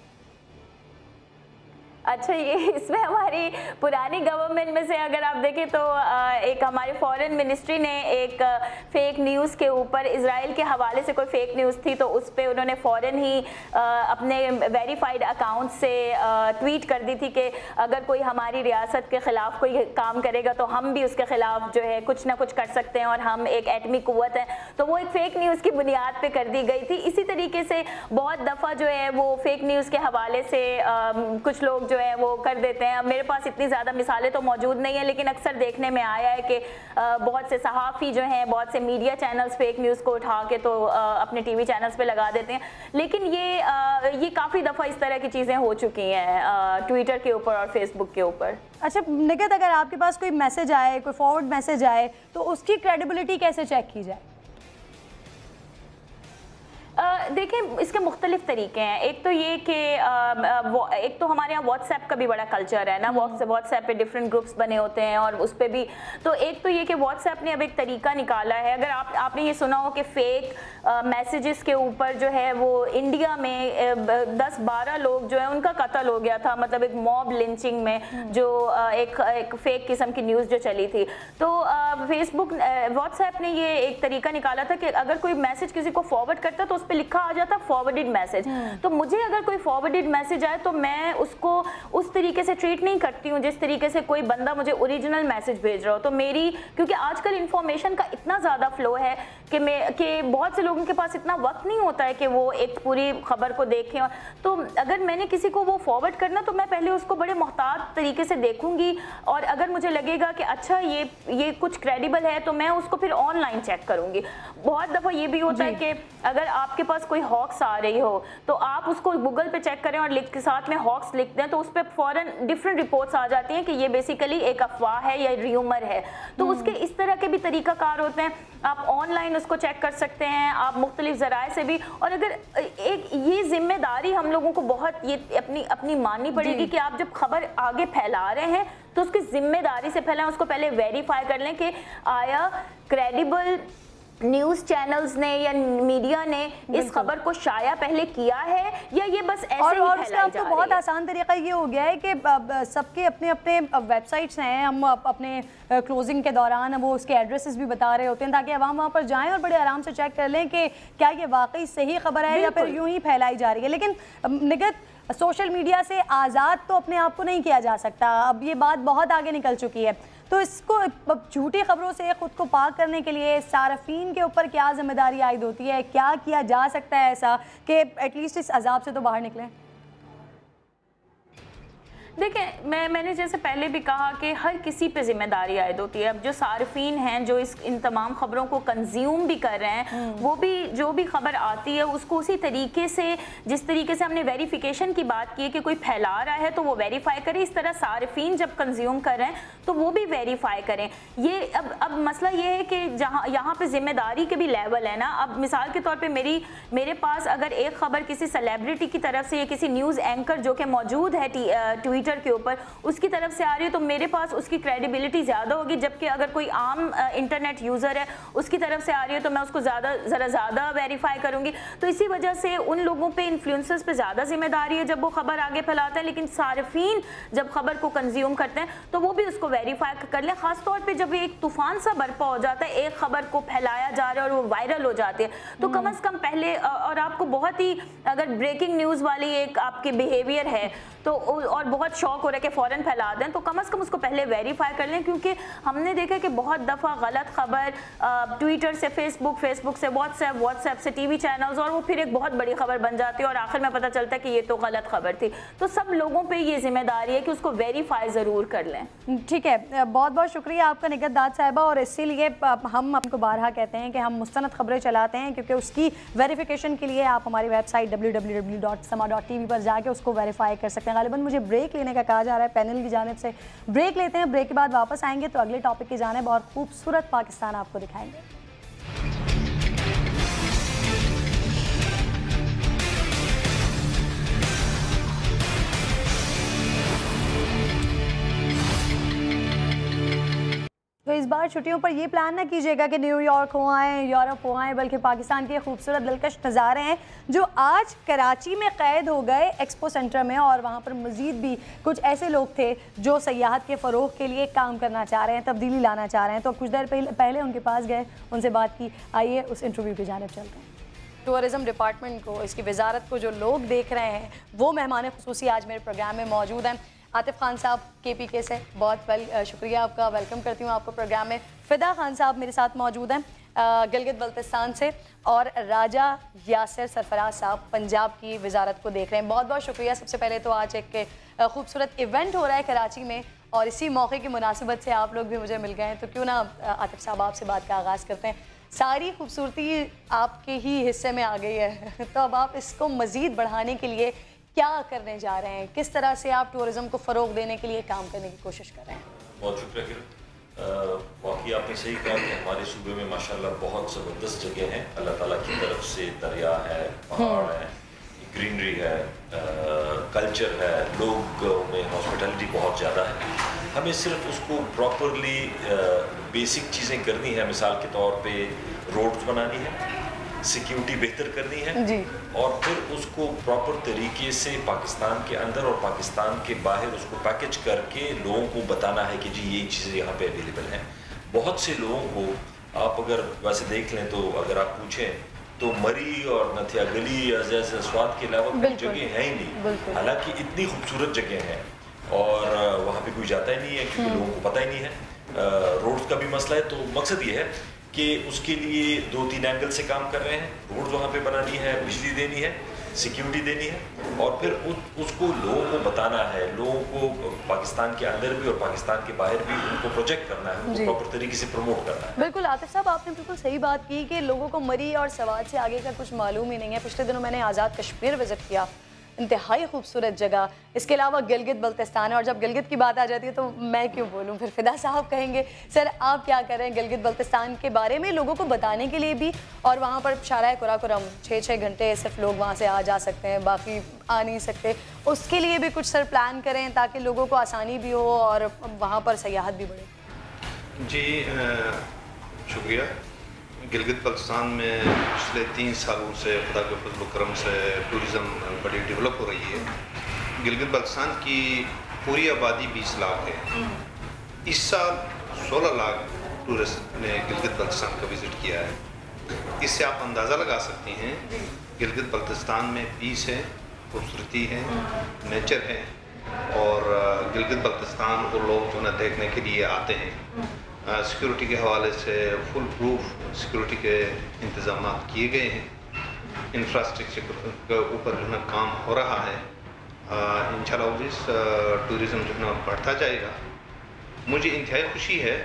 اچھا, یہ اس میں ہماری پرانی گورنمنٹ میں سے اگر آپ دیکھیں تو ایک ہماری فورن منسٹری نے ایک فیک نیوز کے اوپر اسرائیل کے حوالے سے کوئی فیک نیوز تھی تو اس پہ انہوں نے فوراً ہی اپنے ویریفائڈ اکاؤنٹ سے ٹویٹ کر دی تھی کہ اگر کوئی ہماری ریاست کے خلاف کوئی کام کرے گا تو ہم بھی اس کے خلاف جو ہے کچھ نہ کچھ کر سکتے ہیں اور ہم ایک ایٹمی قوت ہیں. تو وہ ایک فیک نیوز کی بنیاد پہ کر دی گئی تھی. اسی طریقے سے بہت دفعہ جو ہے وہ فیک نیوز کے حوالے سے کچھ لوگ جو ہے وہ کر دیتے ہیں. اب میرے پاس اتنی زیادہ مثالیں تو موجود نہیں ہیں لیکن اکثر دیکھنے میں آیا ہے کہ بہت سے صحافی جو ہیں, بہت سے میڈیا چینلز فیک نیوز کو اٹھا کے تو اپنے ٹی وی چینلز پہ لگا دیتے ہیں. لیکن یہ کافی دفعہ اس طرح کی چیزیں ہو چکی ہیں ٹویٹر کے اوپر اور فیس بک کے اوپر. اچھا نگہت, اگر آپ کے پاس کوئی میسج آئے, کوئی فارورڈ میسج آئے تو اس کی کریڈیبلٹی کیسے چیک کی جائے؟ دیکھیں اس کے مختلف طریقے ہیں. ایک تو یہ کہ ایک تو ہمارے یہاں واٹس ایپ کا بھی بڑا کلچر ہے نا, واٹس ایپ پہ ڈفرینٹ گروپس بنے ہوتے ہیں اور اس پہ بھی. تو ایک تو یہ کہ واٹس ایپ نے اب ایک طریقہ نکالا ہے, اگر آپ نے یہ سنا ہو کہ فیک میسیجز کے اوپر جو ہے وہ انڈیا میں 10-12 لوگ جو ہیں ان کا قتل ہو گیا تھا, مطلب ایک موب لنچنگ میں جو ایک فیک قسم کی نیوز جو چلی تھی. تو فیس بک واٹس ایپ نے یہ ایک طریقہ نکالا تھا کہ اگر کوئی میسج کسی کو فارورڈ کرتا تو اس پہ لکھا آ جاتا فارورڈڈ میسج. تو مجھے اگر کوئی فارورڈڈ میسج آئے تو میں اس کو اس طریقے سے ٹریٹ نہیں کرتی ہوں جس طریقے سے کوئی بندہ مجھے اوریجنل میسج بھیج رہا ہو. تو میری کیونکہ آج کل انفارمیشن کا اتنا زیادہ فلو ہے کہ بہت سے لوگوں کے پاس اتنا وقت نہیں ہوتا ہے کہ وہ ایک پوری خبر کو دیکھیں. تو اگر میں نے کسی کو وہ فارورڈ کرنا تو میں پہلے اس کو بڑے محتاط طریقے سے دیکھوں گی اور اگر مجھے لگے گا کہ اچھا یہ کچھ کریڈیبل ہے تو میں اس کو پھر آن لائن چیک کروں گی. بہت دفعہ یہ بھی ہوتا ہے کہ اگر آپ کے پاس کوئی ہاکس آ رہی ہو تو آپ اس کو گوگل پہ چیک کریں اور ساتھ میں ہاکس لکھ دیں تو اس پہ فوراً ڈفرینٹ رپورٹس آ جاتی ہیں کہ یہ بیسیکلی ایک افواہ ہے یا ریومر ہے. تو اس کے اس طرح کے بھی طریقہ کار ہوتے ہیں. آپ آن لائن اس کو چیک کر سکتے ہیں, آپ مختلف ذرائع سے بھی. اور اگر ایک یہ ذمہ داری ہم لوگوں کو بہت یہ اپنی ماننی پڑے گی کہ آپ جب خبر آگے پھیلا رہے ہیں تو اس کی ذمہ داری سے پھیلائیں, اس کو پہلے ویریفائی کر لیں کہ آیا کریڈیبل نیوز چینلز نے یا میڈیا نے اس خبر کو شائع پہلے کیا ہے یا یہ بس ایسے ہی پھیلائی جا رہی ہے. اور تو بہت آسان طریقہ یہ ہو گیا ہے کہ سب کے اپنے ویب سائٹس ہیں, ہم اپنے کلوزنگ کے دوران وہ اس کے ایڈریسز بھی بتا رہے ہوتے ہیں تاکہ عوام وہاں پر جائیں اور بڑے آرام سے چیک کر لیں کہ کیا یہ واقعی صحیح خبر ہے یا پھر یوں ہی پھیلائی جا رہی ہے. لیکن نگہت, سوشل میڈیا سے آزاد تو اپنے آپ کو نہیں کیا جا سکتا, اب یہ بات بہت آگے نکل چکی ہے. تو اس کو جھوٹی خبروں سے خود کو پاک کرنے کے لیے صارفین کے اوپر کیا ذمہ داری عائد ہوتی ہے, کیا کیا جا سکتا ہے ایسا کہ ایٹ لیسٹ اس عذاب سے تو باہر نکلیں؟ دیکھیں میں نے جیسے پہلے بھی کہا کہ ہر کسی پہ ذمہ داری عائد ہوتی ہے. اب جو صارفین ہیں جو ان تمام خبروں کو کنزیوم بھی کر رہے ہیں وہ بھی جو بھی خبر آتی ہے اس کو اسی طریقے سے جس طریقے سے ہم نے ویریفیکیشن کی بات کی ہے کہ کوئی پھیلا رہا ہے تو وہ ویریفائی کرے, اس طرح صارفین جب کنزیوم کر رہے ہیں تو وہ بھی ویریفائی کریں. یہ اب مسئلہ یہ ہے کہ یہاں پہ ذمہ داری کے بھی لیول ہے نا. اب مثال کے طور پہ میرے پاس اگر ایک خبر کسی سیلیبریٹی کی طرف سے یا کسی نیوز اینکر جو کہ موجود ہے ٹویٹر کے اوپر اس کی طرف سے آ رہی ہے تو میرے پاس اس کی کریڈیبلٹی زیادہ ہوگی, جبکہ اگر کوئی عام انٹرنیٹ یوزر ہے اس کی طرف سے آ رہی ہے تو میں اس کو ذرا زیادہ ویریفائی کروں گی. تو اسی وجہ سے ان لوگوں پہ انفلوئنسرز پہ زیادہ ذمہ داری ہے جب وہ خبر آگے پھیلاتے ہیں, لیکن صارفین جب خبر کو کنزیوم کرتے ہیں تو وہ بھی اس کو ویریفائی کر لیں. خاص طور پہ جب ایک طوفان سا برپا ہو جاتا ہے, ایک خبر کو پھیلایا جا رہا ہے اور وہ وائرل ہو جاتی ہے تو کم از کم پہلے, اور آپ کو بہت ہی اگر بریکنگ نیوز والی ایک آپ کے بیہیویئر ہے تو اور بہت شوق ہو رہا ہے کہ فوراً پھیلا دیں تو کم از کم اس کو پہلے ویریفائی کر لیں, کیونکہ ہم نے دیکھا کہ بہت دفعہ غلط خبر ٹویٹر سے فیس بک سے واٹس ایپ سے ٹی وی چینلز اور وہ پھر ایک بہت بڑی خبر بن جاتی ہے اور آخر میں پتہ چلتا ہے کہ یہ تو غلط خبر تھی. تو سب لوگوں پہ یہ ذمہ داری ہے کہ اس کو ویریفائی ضرور کر لیں. ٹھیک ہے, بہت بہت شکریہ آپ کا نگہت داد صاحبہ. اور اسی لیے ہم آپ کو بارہا کہتے ہیں کہ ہم مستند خبریں چلاتے ہیں کیونکہ اس کی ویریفیکیشن کے لیے آپ ہماری ویب سائٹ www.sama.tv پر جا کے اس کو ویریفائی کر سکتے ہیں. غالباً مجھے بریک लेने का कहा जा रहा है पैनल की जानिब से। ब्रेक लेते हैं, ब्रेक के बाद वापस आएंगे तो अगले टॉपिक की जानिब और खूबसूरत पाकिस्तान आपको दिखाएंगे। तो इस बार छुट्टियों पर ये प्लान ना कीजिएगा कि न्यूयॉर्क हो आएँ, यूरोप हो आएँ, बल्कि पाकिस्तान के खूबसूरत दिलकश नज़ारे हैं जो आज कराची में कैद हो गए एक्सपो सेंटर में, और वहाँ पर मज़ीद भी कुछ ऐसे लोग थे जो सयाहत के फ़रोग़ के लिए काम करना चाह रहे हैं, तब्दीली लाना चाह रहे हैं। तो कुछ देर पहले उनके पास गए, उनसे बात की। आइए उस इंटरव्यू की जानिब चलते हैं। टूरिज़म डिपार्टमेंट को, इसकी वजारत को जो लोग देख रहे हैं वो मेहमान खुसूसी आज मेरे प्रोग्राम में मौजूद हैं। आतिफ खान साहब KPK से बहुत शुक्रिया आपका, वेलकम करती हूँ आपको प्रोग्राम में। फ़िदा खान साहब मेरे साथ मौजूद हैं गिलगित बल्तिस्तान से, और राजा यासिर सरफराज साहब पंजाब की वजारत को देख रहे हैं। बहुत बहुत शुक्रिया। सबसे पहले तो आज एक खूबसूरत इवेंट हो रहा है कराची में, और इसी मौके की मुनासिबत से आप लोग भी मुझे मिल गए हैं, तो क्यों ना आतिफ साहब आपसे बात का आगाज़ करते हैं। सारी खूबसूरती आपके ही हिस्से में आ गई है, तो अब आप इसको मज़ीद बढ़ाने के लिए क्या करने जा रहे हैं? किस तरह से आप टूरिज़्म को फ़रोग़ देने के लिए काम करने की कोशिश कर रहे हैं? बहुत शुक्रिया। वाकई आपने सही कहा कि हमारे सूबे में माशाल्लाह बहुत ज़बरदस्त जगह हैं। अल्लाह ताला की तरफ से दरिया है, पहाड़ है, ग्रीनरी है, कल्चर है, लोगों में हॉस्पिटलिटी बहुत ज़्यादा है। हमें सिर्फ उसको प्रॉपरली बेसिक चीज़ें करनी है। मिसाल के तौर पे रोड्स बनानी है, सिक्योरिटी बेहतर करनी है जी, और फिर उसको प्रॉपर तरीके से पाकिस्तान के अंदर और पाकिस्तान के बाहर उसको पैकेज करके लोगों को बताना है कि जी ये चीज़ें यहाँ पे अवेलेबल हैं। बहुत से लोगों को आप अगर वैसे देख लें तो अगर आप पूछें तो मरी और नथिया गली या जैसे स्वाद के अलावा कोई जगह है ही नहीं। हालांकि इतनी खूबसूरत जगह है और वहाँ पे कोई जाता ही नहीं है क्योंकि लोगों को पता ही नहीं है। रोड्स का भी मसला है, तो मकसद ये है कि उसके लिए 2-3 एंगल से काम कर रहे हैं। रोड वहाँ पे बनानी है, बिजली देनी है, सिक्योरिटी देनी है, और फिर उसको लोगों को बताना है। लोगों को पाकिस्तान के अंदर भी और पाकिस्तान के बाहर भी उनको प्रोजेक्ट करना है, उनको प्रॉपर तरीके से प्रमोट करना है। बिल्कुल आतिफ साहब, आपने बिल्कुल सही बात की कि लोगों को मरी और सवाद से आगे का कुछ मालूम ही नहीं है। पिछले दिनों मैंने आज़ाद कश्मीर विज़िट किया, इंतहाई खूबसूरत जगह। इसके अलावा गिलगित बल्तिस्तान है, और जब गिलगित की बात आ जाती है तो मैं क्यों बोलूँ, फिर फ़िदा साहब कहेंगे। सर आप क्या कर रहे हैं गिलगित बल्तिस्तान के बारे में लोगों को बताने के लिए भी? और वहाँ पर शाराए कुराकुरम 6-6 घंटे सिर्फ लोग वहाँ से आ जा सकते हैं, बाकी आ नहीं सकते। उसके लिए भी कुछ सर प्लान करें ताकि लोगों को आसानी भी हो और वहाँ पर सयाहत भी बढ़े। जी शुक्रिया। गिलगित बल्तिस्तान में पिछले 3 सालों से खुदा के फजल करम से टूरिज़्म बड़ी डेवलप हो रही है। गिलगित बल्तिस्तान की पूरी आबादी 20 लाख है। इस साल 16 लाख टूरिस्ट ने गिलगित बल्तिस्तान का विज़िट किया है। इससे आप अंदाज़ा लगा सकते हैं गिलगित बल्तिस्तान में पीस है, खूबसूरती है, नेचर है, और गिलगित बल्तिस्तान को लोग जो है देखने के लिए आते हैं। सिक्योरिटी के हवाले से फुल प्रूफ सिक्योरिटी के इंतज़ाम किए गए हैं। इंफ्रास्ट्रक्चर के ऊपर जो है काम हो रहा है। इंशाल्लाह टूरिज़्म जो है बढ़ता जाएगा। मुझे इंतहाई खुशी है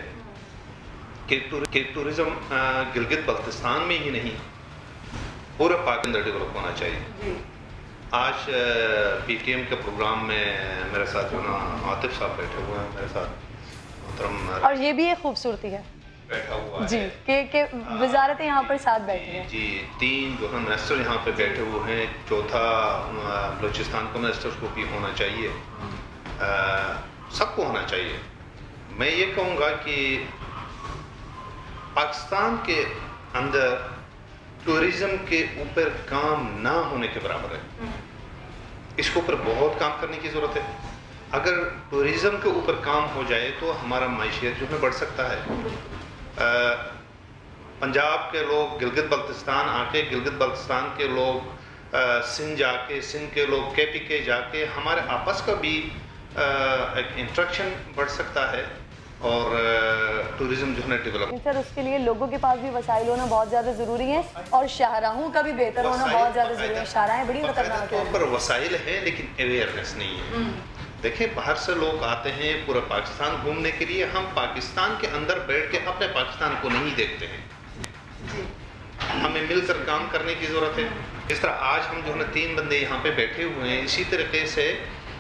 कि टूरिज़्म गिलगित बल्तिस्तान में ही नहीं पूरे पाक के अंदर डेवलप होना चाहिए। आज PTM के प्रोग्राम में मेरे साथ जो ना आतिफ साहब बैठे हुए हैं, मेरे साथ और ये भी एक खूबसूरती है बैठा हुआ जी के वजारतें यहाँ पर साथ बैठी हैं जी। 3 जो है मिनिस्टर यहाँ पे बैठे हुए हैं। चौथा बलूचिस्तान का मिनिस्टर को भी होना चाहिए, सबको होना चाहिए। मैं ये कहूँगा कि पाकिस्तान के अंदर टूरिज़्म के ऊपर काम ना होने के बराबर है। इसके ऊपर बहुत काम करने की ज़रूरत है। अगर टूरिज़्म के ऊपर काम हो जाए तो हमारा माइशियत जो है बढ़ सकता है। पंजाब के लोग गिलगित बल्तिस्तान आके, गिलगित बल्तिस्तान के लोग सिंध जाके, सिंध के लोग KPK जाके, हमारे आपस का भी एक इंट्रैक्शन बढ़ सकता है और टूरिज़्म जो है डेवलप। सर उसके लिए लोगों के पास भी वसाइल होना बहुत ज़्यादा ज़रूरी है और शाहराहों का भी बेहतर होना बहुत ज़्यादा ज़रूरी है। शाहराएँ बड़ी खतरनाक है, पर वसाइल है लेकिन अवेयरनेस नहीं है। देखिए बाहर से लोग आते हैं पूरा पाकिस्तान घूमने के लिए, हम पाकिस्तान के अंदर बैठ के अपने पाकिस्तान को नहीं देखते हैं। हमें मिलकर काम करने की ज़रूरत है। इस तरह आज हम जो है 3 बंदे यहाँ पे बैठे हुए हैं, इसी तरीके से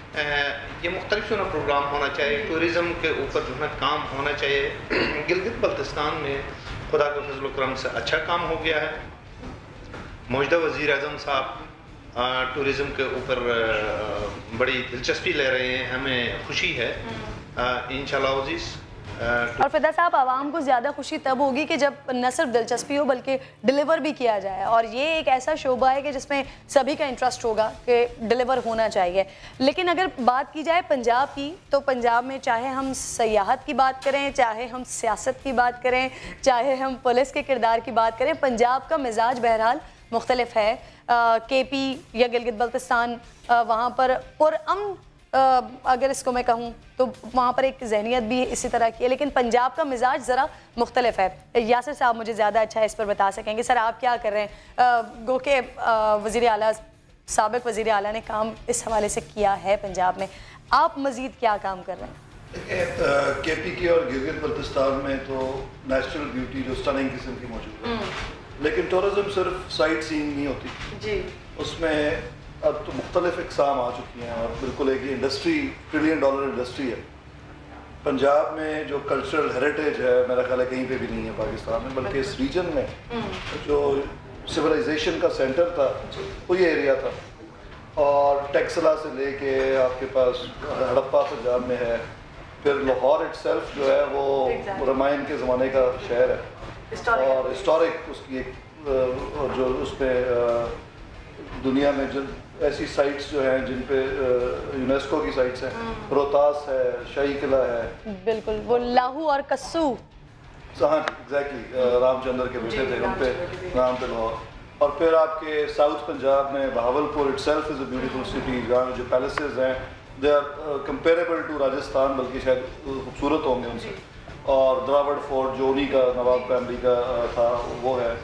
یہ مختلف جو ہے نا پروگرام ہونا چاہیے، ٹورزم کے اوپر جو ہے نا کام ہونا چاہیے. گلگت بلتستان میں خدا کے فضل و کرم سے اچھا کام ہو گیا ہے. موجودہ وزیر اعظم صاحب ٹورزم کے اوپر بڑی دلچسپی لے رہے ہیں، ہمیں خوشی ہے انشاءاللہ عزیز. اور فدا صاحب عوام کو زیادہ خوشی تب ہوگی کہ جب نہ صرف دلچسپی ہو بلکہ ڈیلیور بھی کیا جائے، اور یہ ایک ایسا شعبہ ہے کہ جس میں سبھی کا انٹرسٹ ہوگا کہ ڈیلیور ہونا چاہیے. لیکن اگر بات کی جائے پنجاب کی، تو پنجاب میں چاہے ہم سیاحت کی بات کریں، چاہے ہم سیاست کی بات کریں، چاہے ہم پولیس کے کردار کی بات کریں، پنجاب کا مزاج بہرحال مختلف ہے. کے پی یا گلگت بلتستان وہاں پر پرامن، اگر اس کو میں کہوں تو وہاں پر ایک ذہنیت بھی اسی طرح کی ہے، لیکن پنجاب کا مزاج ذرا مختلف ہے. یاسر صاحب مجھے زیادہ اچھا اس پر بتا سکیں گے. سر آپ کیا کر رہے ہیں؟ گو کہ وزیر اعلیٰ، سابق وزیر اعلیٰ نے کام اس حوالے سے کیا ہے پنجاب میں، آپ مزید کیا کام کر رہے ہیں؟ کے پی کی اور گلگت بلتستان میں تو نیچرل بیوٹی جو سٹننگ قسم کی موجود ہے، لیکن ٹورزم صرف سائٹ سینگ نہیں ہوتی جی، اس میں اب تو مختلف اقسام آ چکی ہیں، اور بالکل ایک انڈسٹری $1 ٹریلین انڈسٹری ہے. پنجاب میں جو کلچرل ہیریٹیج ہے میرا خیال ہے کہیں پہ بھی نہیں ہے پاکستان میں، بلکہ اس ریجن میں جو سویلائزیشن کا سینٹر تھا وہ یہ ایریا تھا. اور ٹیکسلا سے لے کے آپ کے پاس ہڑپا پنجاب میں ہے، پھر لاہور اٹ سیلف جو ہے وہ رامائن کے زمانے کا شہر ہے، اور ہسٹورک اس کی ایک جو اس پہ دنیا میں جو ایسی سائٹس جو ہیں جن پہ یونیسکو کی سائٹس ہیں، روہتاس ہے، شاہی قلعہ ہے، بالکل وہ لاہو اور کسو، ہاں ایگزیکٹلی رام چندر کے بیٹے تھے، ان پہ نام پہ لاہور. اور پھر آپ کے ساؤتھ پنجاب میں Bahawalpur itself is a beautiful city, جہاں جو پیلسز ہیں they are comparable to Rajasthan, بلکہ شاید خوبصورت ہوں گے ان سے. اور دراوڑ فورٹ جو انہی کا نواب فیملی کا تھا وہ ہے.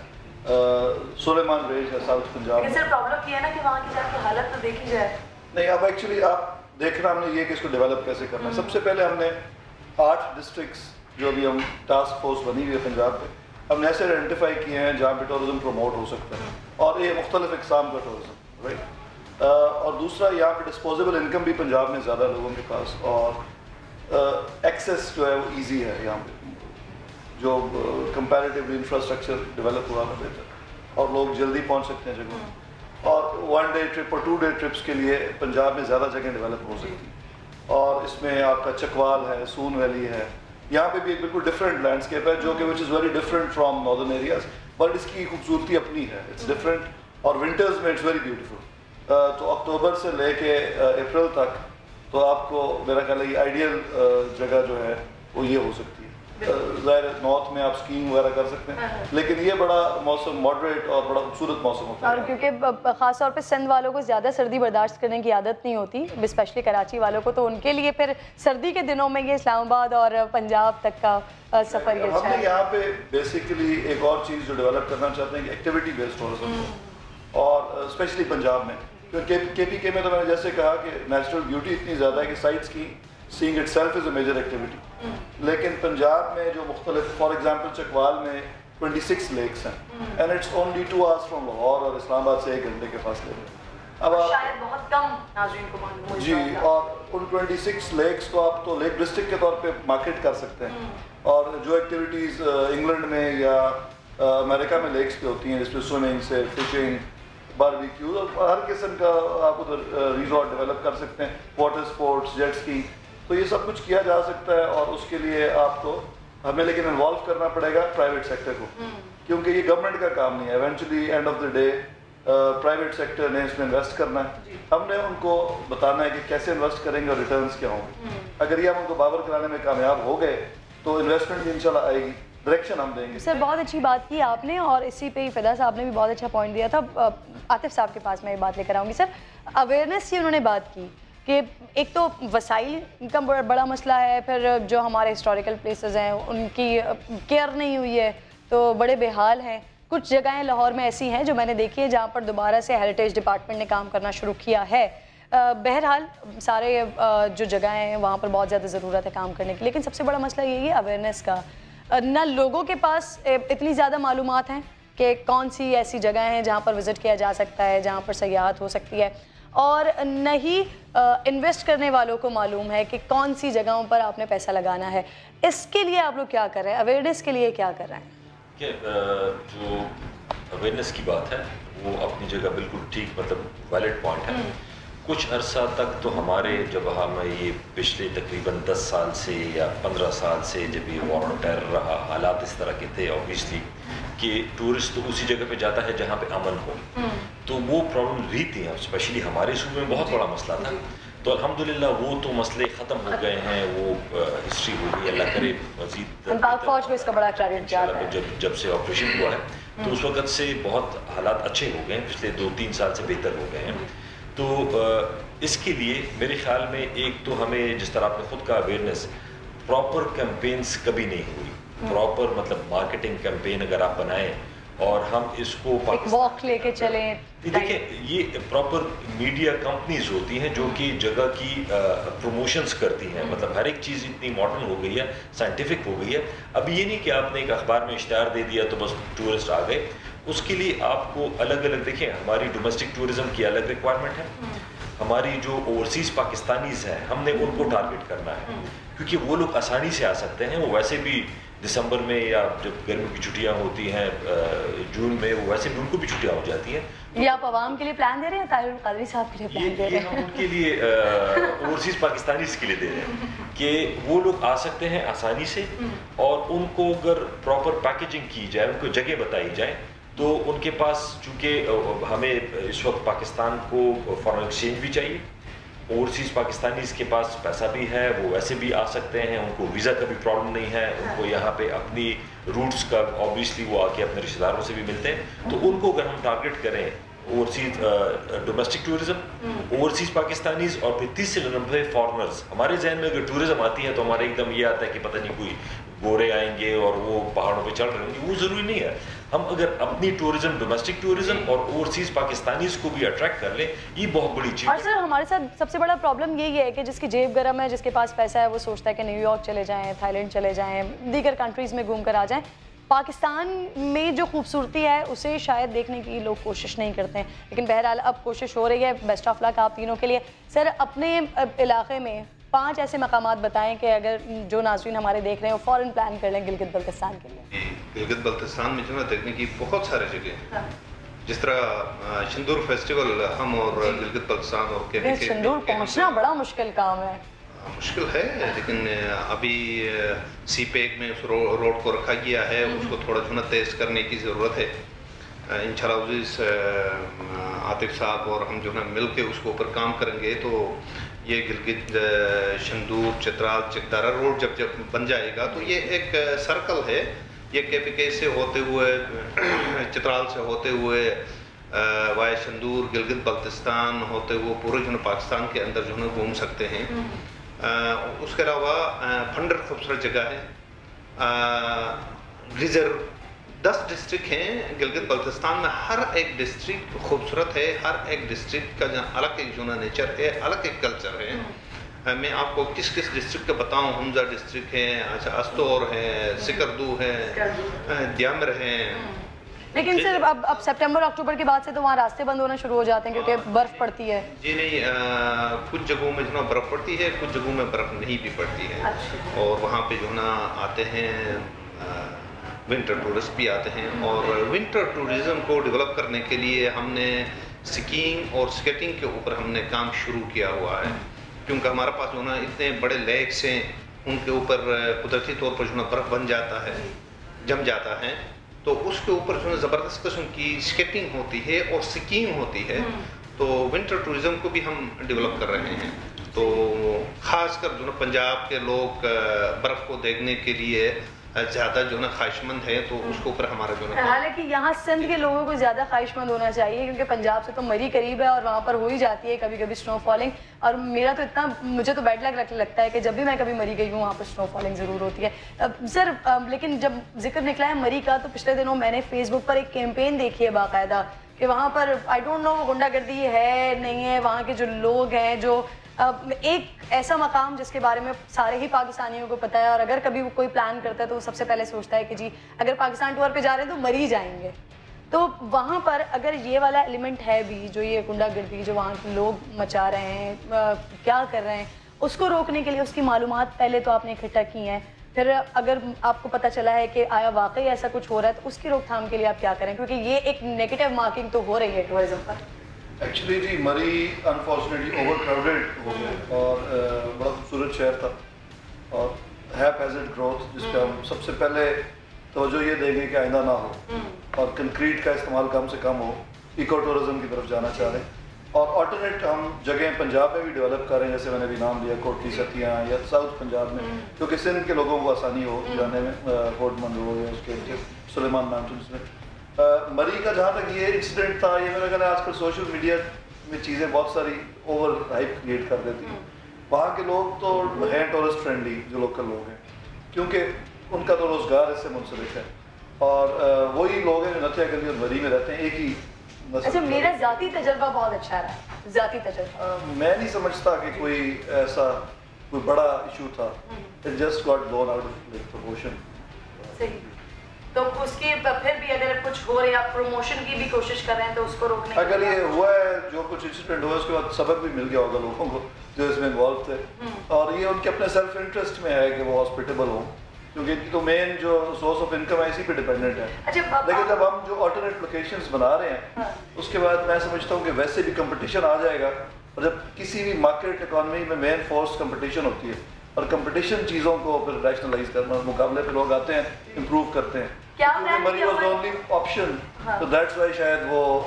سلیمان رینج ہے ساؤتھ پنجاب میں. سر پرابلم یہ ہے نا کہ وہاں کی جا کے حالت تو دیکھی جائے نہیں، اب ایکچولی آپ دیکھنا ہم نے یہ کہ اس کو ڈیولپ کیسے کرنا ہے. سب سے پہلے ہم نے 8 ڈسٹرکٹس جو ابھی ہم ٹاسک فورس بنی ہوئی ہے پنجاب پہ، ہم نے ایسے آئیڈینٹیفائی کیے ہیں جہاں پہ ٹورزم پروموٹ ہو سکتا ہے، اور یہ مختلف اقسام کا ٹورزم رائٹ. اور دوسرا یہاں پہ ڈسپوزیبل انکم بھی پنجاب میں زیادہ لوگوں کے پاس، اور ایکسیس جو ہے وہ ایزی ہے یہاں پہ، جو کمپیریٹیولی انفراسٹرکچر ڈیولپ ہوا ہے بہتر، اور لوگ جلدی پہنچ سکتے ہیں جگہوں. اور 1 ڈے ٹرپ اور 2 ڈے ٹرپس کے لیے پنجاب میں زیادہ جگہیں ڈیولپ ہو سکتی ہیں. اور اس میں آپ کا چکوال ہے، سون ویلی ہے، یہاں پہ بھی ایک بالکل ڈفرینٹ لینڈسکیپ ہے جو کہ which is very different from northern areas, but اس کی خوبصورتی اپنی ہے، اٹس ڈفرینٹ. اور ونٹرز میں اٹس ویری بیوٹیفل. تو اکتوبر سے لے کے اپریل تک تو آپ کو میرا خیال ہے یہ آئیڈیل جگہ جو ہے وہ یہ ہو سکتی ہے. ظاہر نارتھ میں آپ اسکیئنگ وغیرہ کر سکتے ہیں، لیکن یہ بڑا موسم ماڈریٹ اور بڑا خوبصورت موسم ہوتا ہے. اور کیونکہ خاص طور پہ سندھ والوں کو زیادہ سردی برداشت کرنے کی عادت نہیں ہوتی، اسپیشلی کراچی والوں کو، تو ان کے لیے پھر سردی کے دنوں میں یہ اسلام آباد اور پنجاب تک کا سفر یہ ہم اچھا نے ہے. یہاں پہ بیسیکلی ایک اور چیز جو ڈیولپ کرنا چاہتے ہیں کہ ایکٹیویٹی بیسڈ ٹورزم، اور اسپیشلی پنجاب میں، کیونکہ کے پی کے میں تو میں نے جیسے کہا کہ نیچرل بیوٹی اتنی زیادہ ہے کہ sightseeing itself is a major activity. لیکن پنجاب میں جو مختلف، فار ایگزامپل چکوال میں 26 لیکس ہیں، and it's only 2 hours from Lahore, اور اسلام آباد سے 1 گھنٹے کے فاصلے میں. اب آپ شاید بہت کم ناظرین کو معلوم ہو جی، اور ان 26 لیکس کو آپ تو لیک ڈسٹرکٹ کے طور پہ مارکیٹ کر سکتے ہیں. اور جو ایکٹیویٹیز انگلینڈ میں یا امریکہ میں لیکس پہ ہوتی ہیں، جس پہ سوئمنگ سے فشنگ، باربیکیو، اور ہر قسم کا آپ ادھر ریزورٹ ڈیولپ کر سکتے ہیں، واٹر اسپورٹس، جیٹ اسکی، تو یہ سب کچھ کیا جا سکتا ہے. اور اس کے لیے آپ کو ہمیں لیکن انوالو کرنا پڑے گا پرائیویٹ سیکٹر کو، کیونکہ یہ گورنمنٹ کا کام نہیں ہے. Eventually end of the day private sector نے اس میں انویسٹ کرنا ہے. ہم نے ان کو بتانا ہے کہ کیسے انویسٹ کریں گے اور ریٹرنس کیا ہوں گے. اگر یہ ہم ان کو باور کرانے میں کامیاب ہو گئے تو انویسٹمنٹ بھی انشاءاللہ آئے گی، ڈائریکشن ہم دیں گے. سر بہت اچھی بات کی آپ نے، اور اسی پہ فدا صاحب نے بھی بہت اچھا پوائنٹ دیا تھا. عاطف صاحب کے پاس میں یہ بات لے کر آؤں گی. سر اویئرنیس کی انہوں نے بات کی کہ ایک تو وسائل کا بڑا مسئلہ ہے، پھر جو ہمارے ہسٹوریکل پلیسز ہیں ان کی کیئر نہیں ہوئی ہے تو بڑے بے حال ہیں. کچھ جگہیں لاہور میں ایسی ہیں جو میں نے دیکھی ہے جہاں پر دوبارہ سے ہیریٹیج ڈپارٹمنٹ نے کام کرنا شروع کیا ہے. بہرحال سارے جو جگہیں ہیں وہاں پر بہت زیادہ ضرورت ہے کام کرنے کی، لیکن سب سے بڑا مسئلہ یہی ہے اویئرنیس کا. نہ لوگوں کے پاس اتنی زیادہ معلومات ہیں کہ کون سی ایسی جگہیں ہیں جہاں پر وزٹ کیا جا سکتا ہے، جہاں پر سیاحت ہو سکتی ہے، اور نہیں انویسٹ کرنے والوں کو معلوم ہے کہ کون سی جگہوں پر آپ نے پیسہ لگانا ہے. اس کے لیے آپ لوگ کیا کر رہے ہیں, اویئرنیس کے لیے کیا کر رہے ہیں؟ کہ جو اویئرنیس کی بات ہے وہ اپنی جگہ بالکل ٹھیک, مطلب ویلڈ پوائنٹ ہے. کچھ عرصہ تک تو ہمارے جب ہم یہ پچھلے تقریباً 10 سال سے یا 15 سال سے جب یہ وار آن ٹیرر رہا, حالات اس طرح کے تھے اوبویسلی کہ ٹورسٹ تو اسی جگہ پہ جاتا ہے جہاں پہ امن ہو, تو وہ پرابلم رہی تھی. اسپیشلی ہمارے صوبے میں بہت بڑا مسئلہ تھا. تو الحمدللہ وہ تو مسئلے ختم ہو گئے ہیں, وہ ہسٹری ہو گئی, اللہ کرے مزید. پاک فوج کو اس کا بڑا کریڈٹ جاتا ہے. جب سے آپریشن ہوا ہے تو اس وقت سے بہت حالات اچھے ہو گئے ہیں, پچھلے 2-3 سال سے بہتر ہو گئے ہیں. تو اس کے لیے میرے خیال میں ایک تو ہمیں, جس طرح آپ نے خود کا اویئرنیس, پراپر کیمپینز کبھی نہیں ہوئی. پراپر مطلب مارکیٹنگ کیمپین اگر آپ بنائیں اور ہم اس کو واک لے کے چلیں. دیکھیں یہ پراپر میڈیا کمپنیز ہوتی ہیں جو کہ جگہ کی پروموشنز کرتی ہیں. مطلب ہر ایک چیز اتنی ماڈرن ہو گئی ہے, سائنٹیفک ہو گئی ہے. اب یہ نہیں کہ آپ نے ایک اخبار میں اشتہار دے دیا تو بس ٹورسٹ آ گئے. اس کے لیے آپ کو الگ الگ, دیکھیں ہماری ڈومیسٹک ٹورزم کی الگ ریکوائرمنٹ ہے, ہماری جو اوورسیز پاکستانیز ہیں ہم نے ان کو ٹارگٹ کرنا ہے, کیونکہ وہ لوگ آسانی سے آ سکتے ہیں. وہ ویسے بھی دسمبر میں یا جب گرمی کی چھٹیاں ہوتی ہیں جون میں, وہ ویسے بھی ان کو بھی چھٹیاں ہو جاتی ہیں. یہ آپ عوام کے لیے پلان دے رہے ہیں, طاہر القادری صاحب کے لیے پلان دے رہے ہیں؟ یہ ہم ان کے لیے اوورسیز پاکستانیز کے لیے دے رہے ہیں کہ وہ لوگ آ سکتے ہیں آسانی سے, اور ان کو اگر پراپر پیکیجنگ کی جائے, ان کو جگہ بتائی جائے, تو ان کے پاس, چونکہ ہمیں اس وقت پاکستان کو فارن ایکسچینج بھی چاہیے, اوورسیز پاکستانیز کے پاس پیسہ بھی ہے, وہ ویسے بھی آ سکتے ہیں, ان کو ویزا کا بھی پرابلم نہیں ہے, ان کو یہاں پہ اپنی روٹس کا آبویسلی وہ آ کے اپنے رشتہ داروں سے بھی ملتے ہیں. تو ان کو اگر ہم ٹارگٹ کریں overseas domestic tourism, overseas Pakistanis, اور پھر تیسرے نمبر پہ فارنرز. ہمارے ذہن میں اگر ٹورزم آتی ہے تو ہمارے ایک دم یہ آتا ہے کہ پتہ نہیں کوئی گورے آئیں گے اور وہ پہاڑوں پہ چڑھ رہے ہوں گے. وہ ضروری نہیں ہے. ہم اگر اپنی ٹورزم, ڈومیسٹک ٹورزم اور اوورسیز پاکستانیز کو بھی اٹریکٹ کر لیں, یہ بہت بڑی چیز ہے. اور سر ہمارے ساتھ سب سے بڑا پرابلم یہی ہے کہ جس کی جیب گرم ہے, جس کے پاس پیسہ ہے, وہ سوچتا ہے کہ نیو یارک چلے جائیں, تھائی لینڈ چلے جائیں, دیگر کنٹریز میں گھوم کر آ جائیں. پاکستان میں جو خوبصورتی ہے اسے شاید دیکھنے کی لوگ کوشش نہیں کرتے ہیں, لیکن بہرحال اب کوشش ہو رہی ہے. بیسٹ آف لک آپ تینوں کے لیے. سر اپنے علاقے میں 5 ایسے مقامات بتائیں کہ اگر جو ناظرین ہمارے دیکھ رہے ہیں وہ فوراً پلان کر لیں گلگت بلتستان کے لیے. گلگت بلتستان میں جو ہے دیکھنے کی بہت سارے جگہ ہیں, جس طرح شندور فیسٹیول ہم اور گلگت بلتستان اور کے شندور پہنچنا بڑا مشکل کام ہے. مشکل ہے, لیکن ابھی سی پیک میں اس روڈ کو رکھا گیا ہے, اس کو تھوڑا جو تیز کرنے کی ضرورت ہے. انشاءاللہ عزیز عاطف صاحب اور ہم جو ہے مل کے اس کو اوپر کام کریں گے تو یہ گلگت شندور چترال چکدارا روڈ جب بن جائے گا تو یہ ایک سرکل ہے. یہ کے سے ہوتے ہوئے, چترال سے ہوتے ہوئے, وائے شندور, گلگت بلتستان ہوتے ہوئے پورے جو پاکستان کے اندر جو ہے گھوم سکتے ہیں. اس کے علاوہ پھنڈر خوبصورت جگہ ہے. ریزرو 10 ڈسٹرکٹ ہیں گلگت بلتستان میں, ہر ایک ڈسٹرکٹ خوبصورت ہے, ہر ایک ڈسٹرکٹ کا الگ ایک جو نیچر ہے, الگ ایک کلچر ہے. میں آپ کو کس ڈسٹرکٹ کا بتاؤں. حمزہ ڈسٹرکٹ ہے, اچھا استور ہے, سکردو ہے, دیامر ہے. لیکن سر اب سپٹمبر اکتوبر کے بعد سے تو وہاں راستے بند ہونا شروع ہو جاتے ہیں کیونکہ برف پڑتی ہے. جی نہیں, کچھ جگہوں میں جو برف پڑتی ہے, کچھ جگہوں میں برف نہیں بھی پڑتی ہے. اور وہاں پہ جو آتے ہیں ونٹر ٹورسٹ بھی آتے ہیں. اور ونٹر ٹورزم کو ڈیولپ کرنے کے لیے ہم نے سکینگ اور سکیٹنگ کے اوپر ہم نے کام شروع کیا ہوا ہے, کیونکہ ہمارے پاس جو اتنے بڑے لیکس ہیں, ان کے اوپر قدرتی طور پر جو برف بن جاتا ہے, جم جاتا ہے. تو اس کے اوپر جو زبردست قسم کی سکیٹنگ ہوتی ہے اور سکینگ ہوتی ہے. تو ونٹر ٹورزم کو بھی ہم ڈیولپ کر رہے ہیں. تو خاص کر جو پنجاب کے لوگ برف کو دیکھنے کے لیے زیادہ جو خواہش مند ہے, تو اس کے اوپر ہمارا جو حالانکہ یہاں سندھ کے لوگوں کو زیادہ خواہش مند ہونا چاہیے, کیونکہ پنجاب سے تو مری قریب ہے اور وہاں پر ہو ہی جاتی ہے کبھی کبھی سنو فالنگ. اور میرا تو اتنا, مجھے تو بیڈ لک لگتا ہے کہ جب بھی میں کبھی مری گئی ہوں وہاں پر سنو فالنگ ضرور ہوتی ہے. سر لیکن جب ذکر نکلا ہے مری کا, تو پچھلے دنوں میں نے فیس بک پر ایک کیمپین دیکھی ہے باقاعدہ کہ وہاں پر آئی ڈونٹ نو وہ غنڈہ گردی ہے نہیں ہے, وہاں کے جو لوگ ہیں, جو ایک ایسا مقام جس کے بارے میں سارے ہی پاکستانیوں کو پتہ ہے, اور اگر کبھی وہ کوئی پلان کرتا ہے تو وہ سب سے پہلے سوچتا ہے کہ جی اگر پاکستان ٹور پہ جا رہے ہیں تو مری جائیں گے. تو وہاں پر اگر یہ والا ایلیمنٹ ہے بھی, جو یہ گنڈا گردی جو وہاں کے لوگ مچا رہے ہیں, کیا کر رہے ہیں, اس کو روکنے کے لیے اس کی معلومات پہلے تو آپ نے اکٹھا کی ہیں, پھر اگر آپ کو پتہ چلا ہے کہ آیا واقعی ایسا کچھ ہو رہا ہے تو اس کی روک تھام کے لیے آپ کیا کریں, کیونکہ یہ ایک نیگیٹو مارکنگ تو ہو رہی ہے ٹورزم پر. Actually ji Murree unfortunately overcrowded ہو گیا اور بڑا خوبصورت شہر تھا اور ہیپ ہیزڈ گروتھ, جس پہ ہم سب سے پہلے توجہ یہ دیں گے کہ آئندہ نہ ہو اور کنکریٹ کا استعمال کم سے کم ہو, ایکو ٹورزم کی طرف جانا چاہ رہے ہیں. اور آلٹرنیٹ ہم جگہیں پنجاب میں بھی ڈیولپ کر رہے ہیں, جیسے میں نے بھی نام لیا کوٹلی ستیاں یا ساؤتھ پنجاب میں, کیونکہ سندھ کے لوگوں کو آسانی ہو جانے میں, فورٹ منرو یا اس کے سلیمان ماؤنٹنس میں. مری کا جہاں تک یہ انسیڈنٹ تھا, یہ میرا خیال ہے آج کل سوشل میڈیا میں چیزیں بہت ساری اوور ہائپ کریٹ کر دیتی ہیں. وہاں کے لوگ تو ہیں ٹورسٹ فرینڈلی جو لوکل لوگ ہیں, کیونکہ ان کا تو روزگار اس سے منسلک ہے, اور وہی لوگ ہیں جو نتھیا گلی اور مری میں رہتے ہیں, ایک ہی. اچھا, میرا ذاتی تجربہ بہت اچھا رہا ہے, ذاتی تجربہ. میں نہیں سمجھتا کہ کوئی ایسا کوئی بڑا ایشو تھا. It just got blown out of proportion. صحیح. تو اس کی پھر بھی اگر کچھ ہو رہا ہے, آپ پروموشن کی بھی کوشش کر رہے ہیں تو اس کو روکنے, اگر یہ ہوا ہے جو کچھ انسیڈنٹ ہوا ہے اس کے بعد سبق بھی مل گیا ہوگا لوگوں کو جو اس میں انوالو تھے, اور یہ ان کے اپنے سیلف انٹرسٹ میں ہے کہ وہ ہاسپٹیبل ہوں, کیونکہ ان کی تو مین جو سورس آف انکم ہے اسی پہ ڈیپینڈنٹ ہے. لیکن جب ہم جو آلٹرنیٹ لوکیشنز بنا رہے ہیں اس کے بعد میں سمجھتا ہوں کہ ویسے بھی کمپٹیشن آ جائے گا, اور جب کسی بھی مارکیٹ اکانومی میں مین فورس کمپٹیشن ہوتی ہے, اور کمپٹیشن چیزوں کو پھر ریشنلائز کرنا, مقابلے پہ لوگ آتے ہیں, امپروو کرتے ہیں, کیونکہ Murree was the only option, تو دیٹس وائی شاید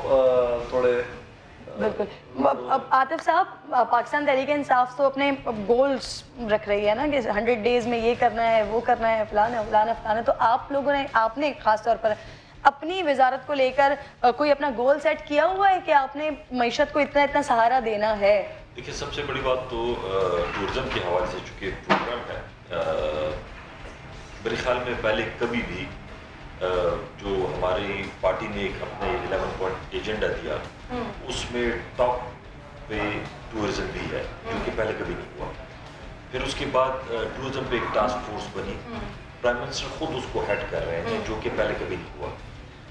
وہ تھوڑے. بالکل. اب عاطف صاحب, پاکستان تحریک انصاف تو اپنے گولز رکھ رہی ہے نا کہ 100 ڈیز میں یہ کرنا ہے, وہ کرنا ہے, فلانا فلانا فلانا, تو آپ لوگوں نے, آپ نے خاص طور پر اپنی وزارت کو لے کر کوئی اپنا گول سیٹ کیا ہوا ہے کہ آپ نے معیشت کو اتنا سہارا دینا ہے؟ دیکھیے, سب سے بڑی بات تو ٹورزم کے حوالے سے چونکہ پروگرام ہے, میرے خیال میں پہلے کبھی بھی جو ہماری پارٹی نے ایک اپنے 11 پوائنٹ ایجنڈا دیا, اس میں ٹاپ پہ ٹورزم بھی ہے, جو کہ پہلے کبھی نہیں ہوا. پھر اس کے بعد ٹورزم پہ ایک ٹاسک فورس بنی, پرائم منسٹر خود اس کو ہیڈ کر رہے ہیں, جو کہ پہلے کبھی نہیں ہوا.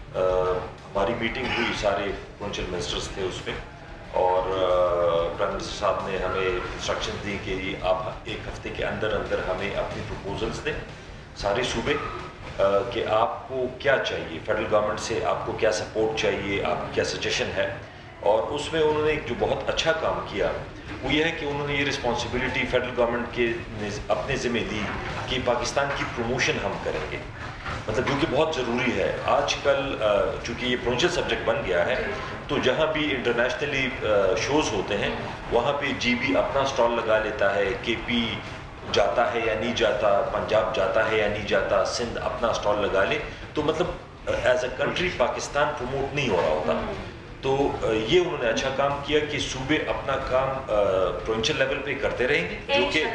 ہماری میٹنگ ہوئی, سارے پروونشل منسٹرز تھے اس میں, اور پرائم منسٹر صاحب نے ہمیں انسٹرکشن دی کہ آپ ایک ہفتے کے اندر اندر ہمیں اپنی پروپوزلس دیں, سارے صوبے, کہ آپ کو کیا چاہیے, فیڈرل گورنمنٹ سے آپ کو کیا سپورٹ چاہیے, آپ کی کیا سجیشن ہے. اور اس میں انہوں نے ایک جو بہت اچھا کام کیا وہ یہ ہے کہ انہوں نے یہ رسپانسبلٹی فیڈرل گورنمنٹ کے اپنے ذمہ دی کہ پاکستان کی پروموشن ہم کریں گے, مطلب جو کہ بہت ضروری ہے آج کل, چونکہ یہ پروونشل سبجیکٹ بن گیا ہے, تو جہاں بھی انٹرنیشنلی شوز ہوتے ہیں وہاں پہ جی بی اپنا اسٹال لگا لیتا ہے, کے پی جاتا ہے یا نہیں جاتا, پنجاب جاتا ہے یا نہیں جاتا, سندھ اپنا اسٹال لگا لے, تو مطلب as a country Pakistan promote نہیں ہو رہا ہوتا. تو یہ انہوں نے اچھا کام کیا کہ صوبے اپنا کام پروونشل لیول پہ کرتے رہیں گے, جو کہ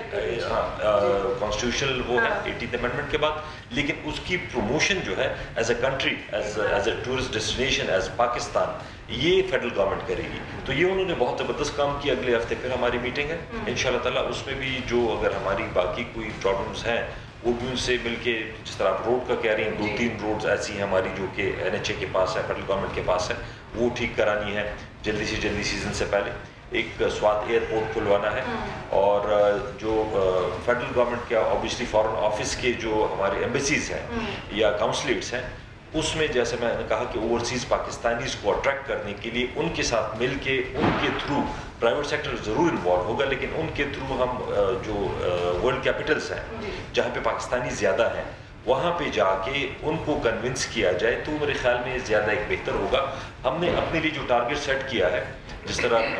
کانسٹیٹیوشنل وہ ہے 18th امینڈمنٹ کے بعد, لیکن اس کی پروموشن جو ہے as a country, as a tourist destination, as Pakistan, یہ فیڈرل گورنمنٹ کرے گی. تو یہ انہوں نے بہت زبردست کام کیا. اگلے ہفتے پھر ہماری میٹنگ ہے ان شاء اللہ تعالیٰ, اس میں بھی جو اگر ہماری باقی کوئی پرابلمس ہیں وہ بھی ان سے مل کے, جس طرح آپ روڈ کا کہہ رہی ہیں, 2-3 روڈز ایسی ہیں ہماری جو کہ NHA کے پاس ہے, فیڈرل گورنمنٹ کے پاس ہے, وہ ٹھیک کرانی ہے جلدی سے جلدی, سیزن سے پہلے. ایک سوات ایئرپورٹ کھلوانا ہے, اور جو فیڈرل گورنمنٹ کے اوبیسلی فارن آفس کے جو ہمارے ایمبیسیز ہیں یا کونسلیٹس ہیں, اس میں جیسے میں نے کہا کہ اوورسیز پاکستانیز کو اٹریکٹ کرنے کے لیے ان کے ساتھ مل کے, ان کے تھرو پرائیویٹ سیکٹر ضرور انوالو ہوگا, لیکن ان کے تھرو ہم جو ورلڈ کیپٹلس ہیں جہاں پہ پاکستانی زیادہ ہیں وہاں پہ جا کے ان کو کنونس کیا جائے, تو میرے خیال میں زیادہ ایک بہتر ہوگا. ہم نے اپنے لیے جو ٹارگیٹ سیٹ کیا ہے, جس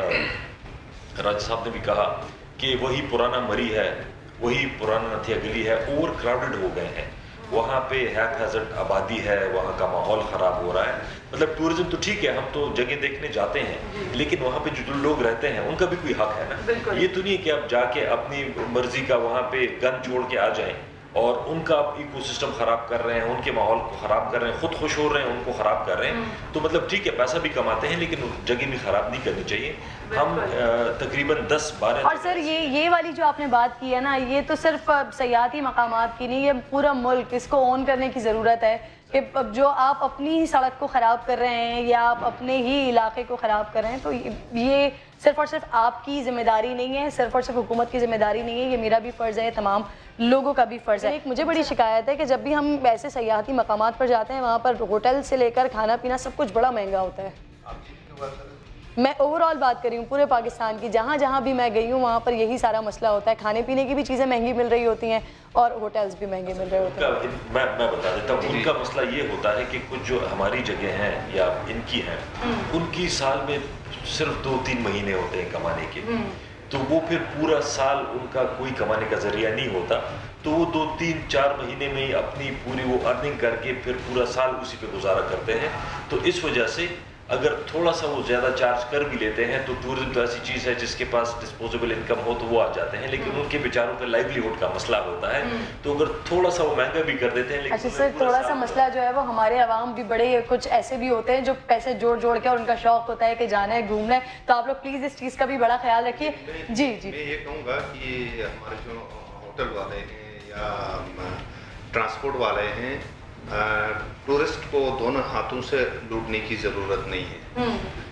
طرح راجہ صاحب نے بھی کہا کہ وہی پرانا مری ہے, وہی پرانا نتھیا گلی ہے, اوور کراؤڈڈ ہو گئے ہیں, وہاں پہ ہیپ ہیزڈ آبادی ہے, وہاں کا ماحول خراب ہو رہا ہے. مطلب ٹورزم تو ٹھیک ہے, ہم تو جگہ دیکھنے جاتے ہیں, لیکن وہاں پہ جو لوگ رہتے ہیں ان کا بھی کوئی حق ہے نا. یہ تو نہیں کہ آپ جا کے اپنی مرضی کا وہاں پہ گن چھوڑ کے آ جائیں, اور ان کا آپ ایکو سسٹم خراب کر رہے ہیں, ان کے ماحول کو خراب کر رہے ہیں, خود خوش ہو رہے ہیں, ان کو خراب کر رہے ہیں. تو مطلب ٹھیک ہے پیسہ بھی کماتے ہیں لیکن جگہ بھی خراب نہیں کرنی چاہیے. ہم تقریباً 10-12. اور سر یہ والی جو آپ نے بات کی ہے نا, یہ تو صرف سیاحتی مقامات کی نہیں, یہ پورا ملک اس کو اون کرنے کی ضرورت ہے کہ جو آپ اپنی ہی سڑک کو خراب کر رہے ہیں یا آپ اپنے ہی علاقے کو خراب کر رہے ہیں, تو یہ صرف اور صرف آپ کی ذمہ داری نہیں ہے, صرف اور صرف حکومت کی ذمہ داری نہیں ہے, یہ میرا بھی فرض ہے, تمام لوگوں کا بھی فرض ہے. ایک مجھے بڑی شکایت ہے کہ جب بھی ہم ایسے سیاحتی مقامات پر جاتے ہیں وہاں پر ہوٹل سے لے کر کھانا پینا سب کچھ بڑا مہنگا ہوتا ہے. میں اوور آل بات کر رہی ہوں پورے پاکستان کی, جہاں جہاں بھی میں گئی ہوں وہاں پر یہی سارا مسئلہ ہوتا ہے, کھانے پینے کی بھی چیزیں مہنگی مل رہی ہوتی ہیں اور ہوٹلز بھی مہنگے مل رہے ہوتے ہیں. میں بتا دیتا ہوں, ان کا مسئلہ یہ ہوتا ہے کہ کچھ جو ہماری جگہ ہیں یا ان کی ہیں, ان کی سال میں صرف 2-3 مہینے ہوتے ہیں کمانے کے, تو وہ پھر پورا سال ان کا کوئی کمانے کا ذریعہ نہیں ہوتا, تو وہ 2-3-4 مہینے میں ہی اپنی پوری وہ ارننگ کر کے پھر پورا سال اسی پہ گزارا کرتے ہیں. تو اس وجہ سے اگر تھوڑا سا وہ زیادہ چارج کر بھی لیتے ہیں تو ٹورزم تو ایسی چیز ہے جس کے پاس ڈسپوزیبل انکم ہو تو وہ آ جاتے ہیں, لیکن ان کے بیچاروں کا لائیولیہوڈ کا مسئلہ ہوتا ہے, تو اگر تھوڑا سا وہ مہنگا بھی کر دیتے ہیں. اچھا سر, تھوڑا سا مسئلہ جو ہے وہ ہمارے عوام بھی بڑے کچھ ایسے بھی ہوتے ہیں جو پیسے جوڑ کے اور ان کا شوق ہوتا ہے کہ جانا ہے گھومنا ہے, تو آپ لوگ پلیز اس چیز کا بھی بڑا خیال رکھیے. جی جی, میں یہ کہوں گا کہ ہمارے جو ہوٹل والے ہیں یا ٹرانسپورٹ والے ہیں, ٹورسٹ کو دونوں ہاتھوں سے لوٹنے کی ضرورت نہیں ہے,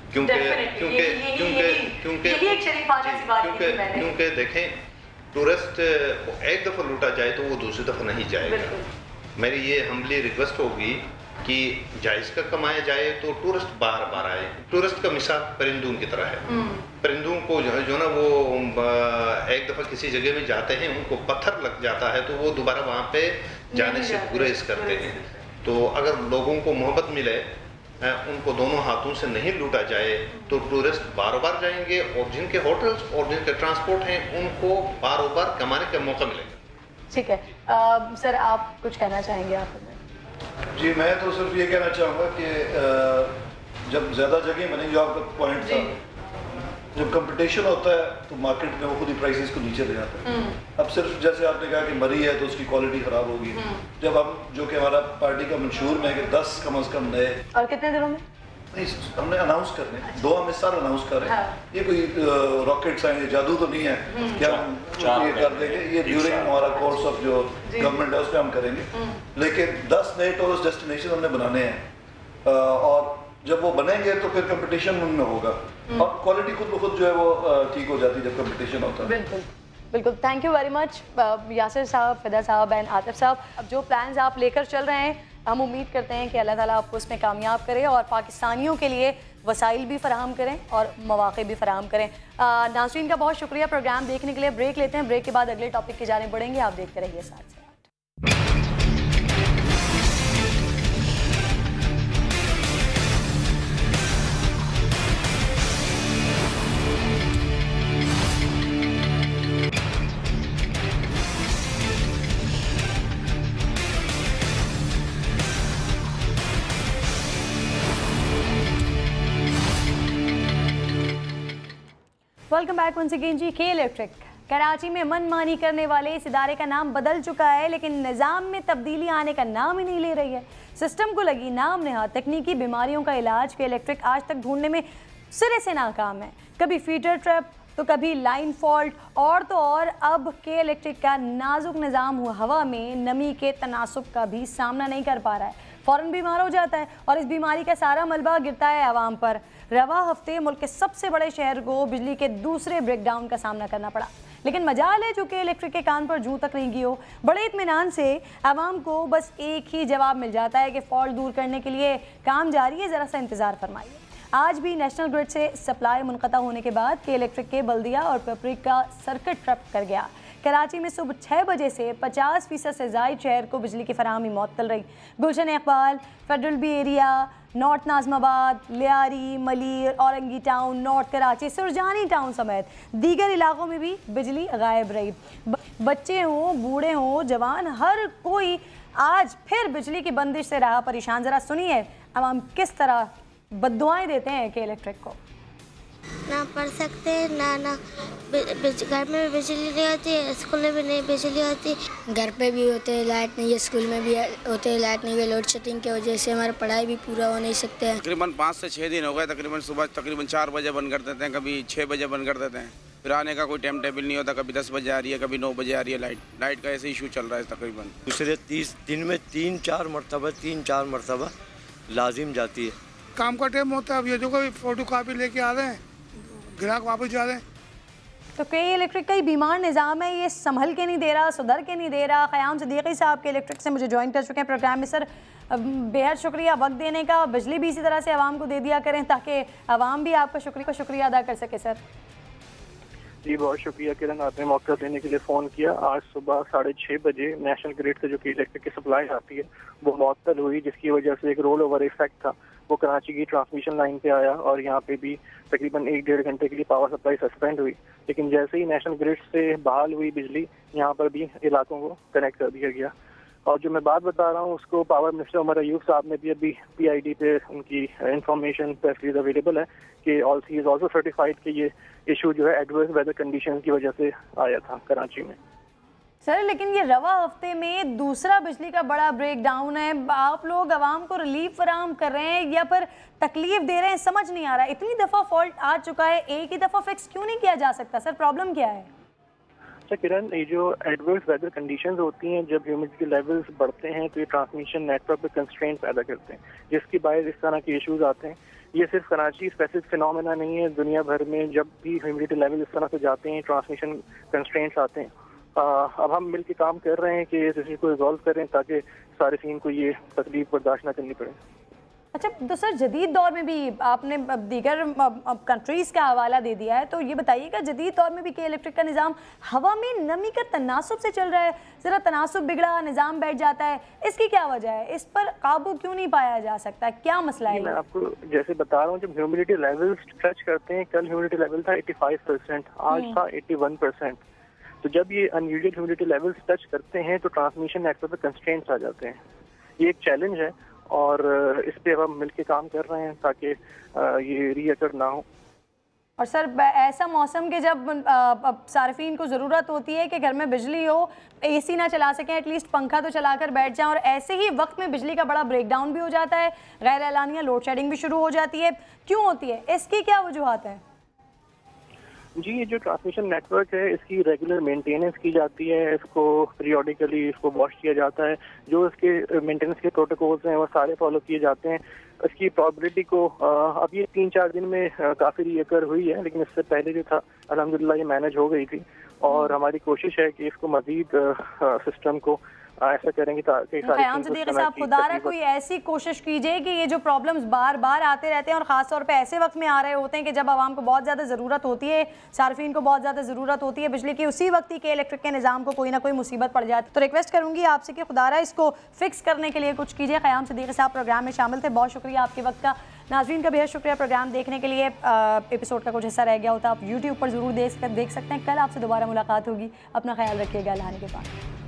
کیونکہ دیکھیں ٹورسٹ ایک دفعہ لوٹا جائے تو وہ دوسری دفعہ نہیں جائے گا. میری یہ ہمبلی ریکویسٹ ہوگی کہ جائز کا کمایا جائے تو ٹورسٹ بار بار آئے. ٹورسٹ کا مثال پرندوں کی طرح ہے, پرندوں کو جو نا وہ ایک دفعہ کسی جگہ میں جاتے ہیں, ان کو پتھر لگ جاتا ہے تو وہ دوبارہ وہاں پہ جانے سے گریز کرتے ہیں. تو اگر لوگوں کو محبت ملے, ان کو دونوں ہاتھوں سے نہیں لوٹا جائے تو ٹورسٹ بار بار جائیں گے, اور جن کے ہوٹلز اور جن کے ٹرانسپورٹ ہیں ان کو بار بار کمانے کا موقع ملے گا. ٹھیک ہے سر, آپ کچھ کہنا چاہیں گے؟ آپ جی, میں تو صرف یہ کہنا چاہوں گا کہ جب زیادہ جگہ بنے, جو آپ کا پوائنٹ تھا, جب کمپٹیشن ہوتا ہے تو مارکیٹ میں وہ خود ہی پرائسز کو نیچے لے جاتا ہے. اب صرف جیسے آپ نے کہا کہ مری ہے تو اس کی کوالٹی خراب ہوگی, جب ہم جو کہ ہمارا پارٹی کا منشور میں کہ 10 کم از کم نئے, اور کتنے دنوں میں نہیں ہم نے اناؤنس کرنے, 2 ہم اس سال اناؤنس کر رہے ہیں. یہ کوئی راکٹ سائنس جادو تو نہیں ہے کہ ہم یہ کر دیں گے, یہ ڈیورنگ ہمارا کورس آف جو گورنمنٹ ہے اس پہ ہم کریں گے. لیکن 10 نئے ٹورسٹ ڈیسٹینیشن ہم نے بنانے ہیں, اور جب وہ بنیں گے تو پھر کمپٹیشن ان میں ہوگا, اور کوالٹی خود بخود جو ہے وہ ٹھیک ہو جاتی ہے جب کمپٹیشن ہوتا ہے. بالکل بالکل. Thank you very much Yasir sahab, Fida صاحب اینڈ عاطف صاحب. اب جو پلانز آپ لے کر چل رہے ہیں, ہم امید کرتے ہیں کہ اللہ تعالیٰ آپ کو اس میں کامیاب کرے اور پاکستانیوں کے لیے وسائل بھی فراہم کریں اور مواقع بھی فراہم کریں. ناظرین کا بہت شکریہ پروگرام دیکھنے کے لیے. بریک لیتے ہیں, بریک کے بعد اگلے ٹاپک کی جانب بڑھیں گے. آپ دیکھتے رہیے ساتھ سے. Welcome back once again. جی, کے الیکٹرک کراچی میں من مانی کرنے والے اس ادارے کا نام بدل چکا ہے, لیکن نظام میں تبدیلی آنے کا نام ہی نہیں لے رہی ہے. سسٹم کو لگی نام نہاد تکنیکی بیماریوں کا علاج کے الیکٹرک آج تک ڈھونڈنے میں سرے سے ناکام ہے. کبھی فیڈر ٹریپ تو کبھی لائن فالٹ, اور تو اور اب کے الیکٹرک کا نازک نظام ہوا میں نمی کے تناسب کا بھی سامنا نہیں کر پا رہا ہے, فوراً بیمار ہو جاتا ہے, اور اس بیماری کا سارا ملبہ گرتا ہے عوام پر. رواں ہفتے ملک کے سب سے بڑے شہر کو بجلی کے دوسرے بریک ڈاؤن کا سامنا کرنا پڑا, لیکن مجال ہے جو کہ الیکٹرک کے کان پر جوں تک نہیں گئی ہو. بڑے اطمینان سے عوام کو بس ایک ہی جواب مل جاتا ہے کہ فالٹ دور کرنے کے لیے کام جاری ہے, ذرا سا انتظار فرمائیے. آج بھی نیشنل گرڈ سے سپلائی منقطع ہونے کے بعد کے الیکٹرک کے بلدیہ اور پیپرک کا سرکٹ ٹرپ کر گیا. کراچی میں صبح 6 بجے سے 50% سے زائد شہر کو بجلی کی فراہمی معطل رہی. Gulshan Iqbal, federal B area, north Nazimabad, Lyari, Malir, Orangi town, north Karachi, Surjani town سمیت دیگر علاقوں میں بھی بجلی غائب رہی. بچے ہوں, بوڑھے ہوں, جوان, ہر کوئی آج پھر بجلی کی بندش سے رہا پریشان. ذرا سنیے عوام کس طرح بد دعائیں دیتے ہیں کہ الیکٹرک کو. ना पढ़ सकते हैं ना घर में भी बिजली नहीं होती है, स्कूल में भी नहीं बिजली होती। घर पे भी होते हैं लाइट नहीं है, स्कूल में भी होते हैं लाइट नहीं है, लोड शेडिंग की वजह से हमारी पढ़ाई भी पूरा हो नहीं सकते हैं। तकरीबन 5 से 6 दिन हो गए, तकरीबन सुबह तकरीबन 4 बजे बंद कर देते हैं, कभी 6 बजे बंद कर देते हैं, फिर आने का कोई टाइम टेबल नहीं होता, कभी 10 बजे आ रही है, कभी 9 बजे आ रही है लाइट का ऐसे इशू चल रहा है तकरीबन। दूसरे 30 दिन में 3-4 मरतबा लाजिम जाती है। काम का टाइम होता है, अब ये देखो फोटो कापी लेके आ रहे हैं, ग्राहक वापस जा रहे हैं। तो कई इलेक्ट्रिक का ही बीमार निज़ाम है, ये संभल के नहीं दे रहा, सुधर के नहीं दे रहा। क़याम सिद्दीकी साहब के इलेक्ट्रिक से मुझे ज्वाइन कर चुके हैं प्रोग्राम में। सर बेहद शुक्रिया वक्त देने का, बिजली भी इसी तरह से आवाम को दे दिया करें ताकि आवाम भी आपका शुक्रिया अदा कर सके। सर जी बहुत शुक्रिया किरण, आपने मौका देने के लिए फ़ोन किया। आज सुबह 6:30 बजे नेशनल ग्रिड से जो कि इलेक्ट्रिक की सप्लाई आती है वो मअतल हुई, जिसकी वजह से एक रोल ओवर इफेक्ट था, वो कराची की ट्रांसमिशन लाइन पे आया और यहाँ पे भी तकरीबन 1-1.5 घंटे के लिए पावर सप्लाई सस्पेंड हुई। लेकिन जैसे ही नेशनल ग्रिड से बहाल हुई बिजली, यहाँ पर भी इलाकों को कनेक्ट कर दिया गया। और जो मैं बात बता रहा हूँ उसको पावर मिनिस्टर उमर अयूब साहब ने भी अभी PID पे उनकी इंफॉर्मेशन प्रेस रिलीज अवेलेबल है कि ही इज ऑल्सो सर्टिफाइड कि ये इशू जो है एडवर्स वेदर कंडीशन की वजह से आया था कराची में। सर लेकिन ये रवा हफ्ते में दूसरा बिजली का बड़ा ब्रेक डाउन है, आप लोग आवाम को रिलीफ फराहम कर रहे हैं या फिर तकलीफ दे रहे हैं, समझ नहीं आ रहा। इतनी दफ़ा फॉल्ट आ चुका है, एक ही दफ़ा फिक्स क्यों नहीं किया जा सकता? सर प्रॉब्लम क्या है? अच्छा किरण, ये जो एडवर्स वेदर कंडीशंस होती हैं, जब ह्यूमिडिटी लेवल्स बढ़ते हैं तो ये ट्रांसमिशन नेटवर्क पे कंस्ट्रेंट पैदा करते हैं, जिसकी बायस इस तरह के इश्यूज आते हैं। ये सिर्फ कराची स्पेसिफिक फिनोमेना नहीं है, दुनिया भर में जब भी ह्यूमिडिटी लेवल इस तरह से जाते हैं ट्रांसमिशन कंस्ट्रेंट्स आते हैं। अब हम मिलकर काम कर रहे हैं कि इस इशू को रिजॉल्व करें ताकि सारिफिन को ये तकलीफ बर्दाश्त ना करनी पड़े। अच्छा तो सर जदीद दौर में भी आपने दीगर कंट्रीज़ का हवाला दे दिया है, तो ये बताइएगा जदीद दौर में भी के इलेक्ट्रिक का निज़ाम हवा में नमी का तनासुब से चल रहा है, ज़रा तनासुब बिगड़ा निज़ाम बैठ जाता है, इसकी क्या वजह है? इस पर काबू क्यों नहीं पाया जा सकता, क्या मसला है? मैं आपको जैसे बता रहा हूँ, जब ह्यूमिडिटी लेवल्स टच करते हैं, कल ह्यूमिडिटी लेवल था 85%, आज था 81%। तो जब ये अनयूजुअल ह्यूमिडिटी लेवल्स टच करते हैं तो ट्रांसमिशन नेटवर्क पे कंस्ट्रेंट्स आ जाते हैं। ये एक चैलेंज है और इस पे हम मिलके काम कर रहे हैं ताकि ये रीअकर ना हो। और सर ऐसा मौसम के जब सार्फिन को ज़रूरत होती है कि घर में बिजली हो, AC ना चला सकें, एटलीस्ट पंखा तो चलाकर बैठ जाएं, और ऐसे ही वक्त में बिजली का बड़ा ब्रेकडाउन भी हो जाता है, गैर एलानिया लोड शेडिंग भी शुरू हो जाती है, क्यों होती है? इसकी क्या वजूहात है? जी ये जो ट्रांसमिशन नेटवर्क है इसकी रेगुलर मेंटेनेंस की जाती है, इसको पीरियोडिकली इसको वॉश किया जाता है, जो इसके मेंटेनेंस के प्रोटोकॉल्स हैं वो सारे फॉलो किए जाते हैं। इसकी प्रोबेबिलिटी को अब ये 3-4 दिन में काफ़ी रीअकर हुई है, लेकिन इससे पहले जो था अल्हम्दुलिल्लाह ये मैनेज हो गई थी और हमारी कोशिश है कि इसको मज़ीद सिस्टम को ऐसा करेंगे ताकि क़याम सिद्दीकी साहब खुदारा कोई ऐसी कोशिश कीजिए कि ये जो प्रॉब्लम्स बार बार आते रहते हैं और ख़ास तौर पे ऐसे वक्त में आ रहे होते हैं कि जब आवाम को बहुत ज़्यादा ज़रूरत होती है, सार्फिन को बहुत ज़्यादा ज़रूरत होती है बिजली की, उसी वक्त ही के इलेक्ट्रिक के निज़ाम को कोई ना कोई मुसीबत पड़ जाती है। तो रिक्वेस्ट करूँगी आपसे कि खुदारा इसको फिक्स करने के लिए कुछ कीजिए। क़याम सिद्दीकी साहब प्रोग्राम में शामिल थे, बहुत शुक्रिया आपके वक्त का। नाज़रीन का बेहद शुक्रिया प्रोग्राम देखने के लिए। एपिसोड का कुछ हिस्सा रह गया होता आप YouTube पर ज़रूर देख सकते हैं। कल आपसे दोबारा मुलाकात होगी, अपना ख्याल रखिएगा, अल्लाह के पास।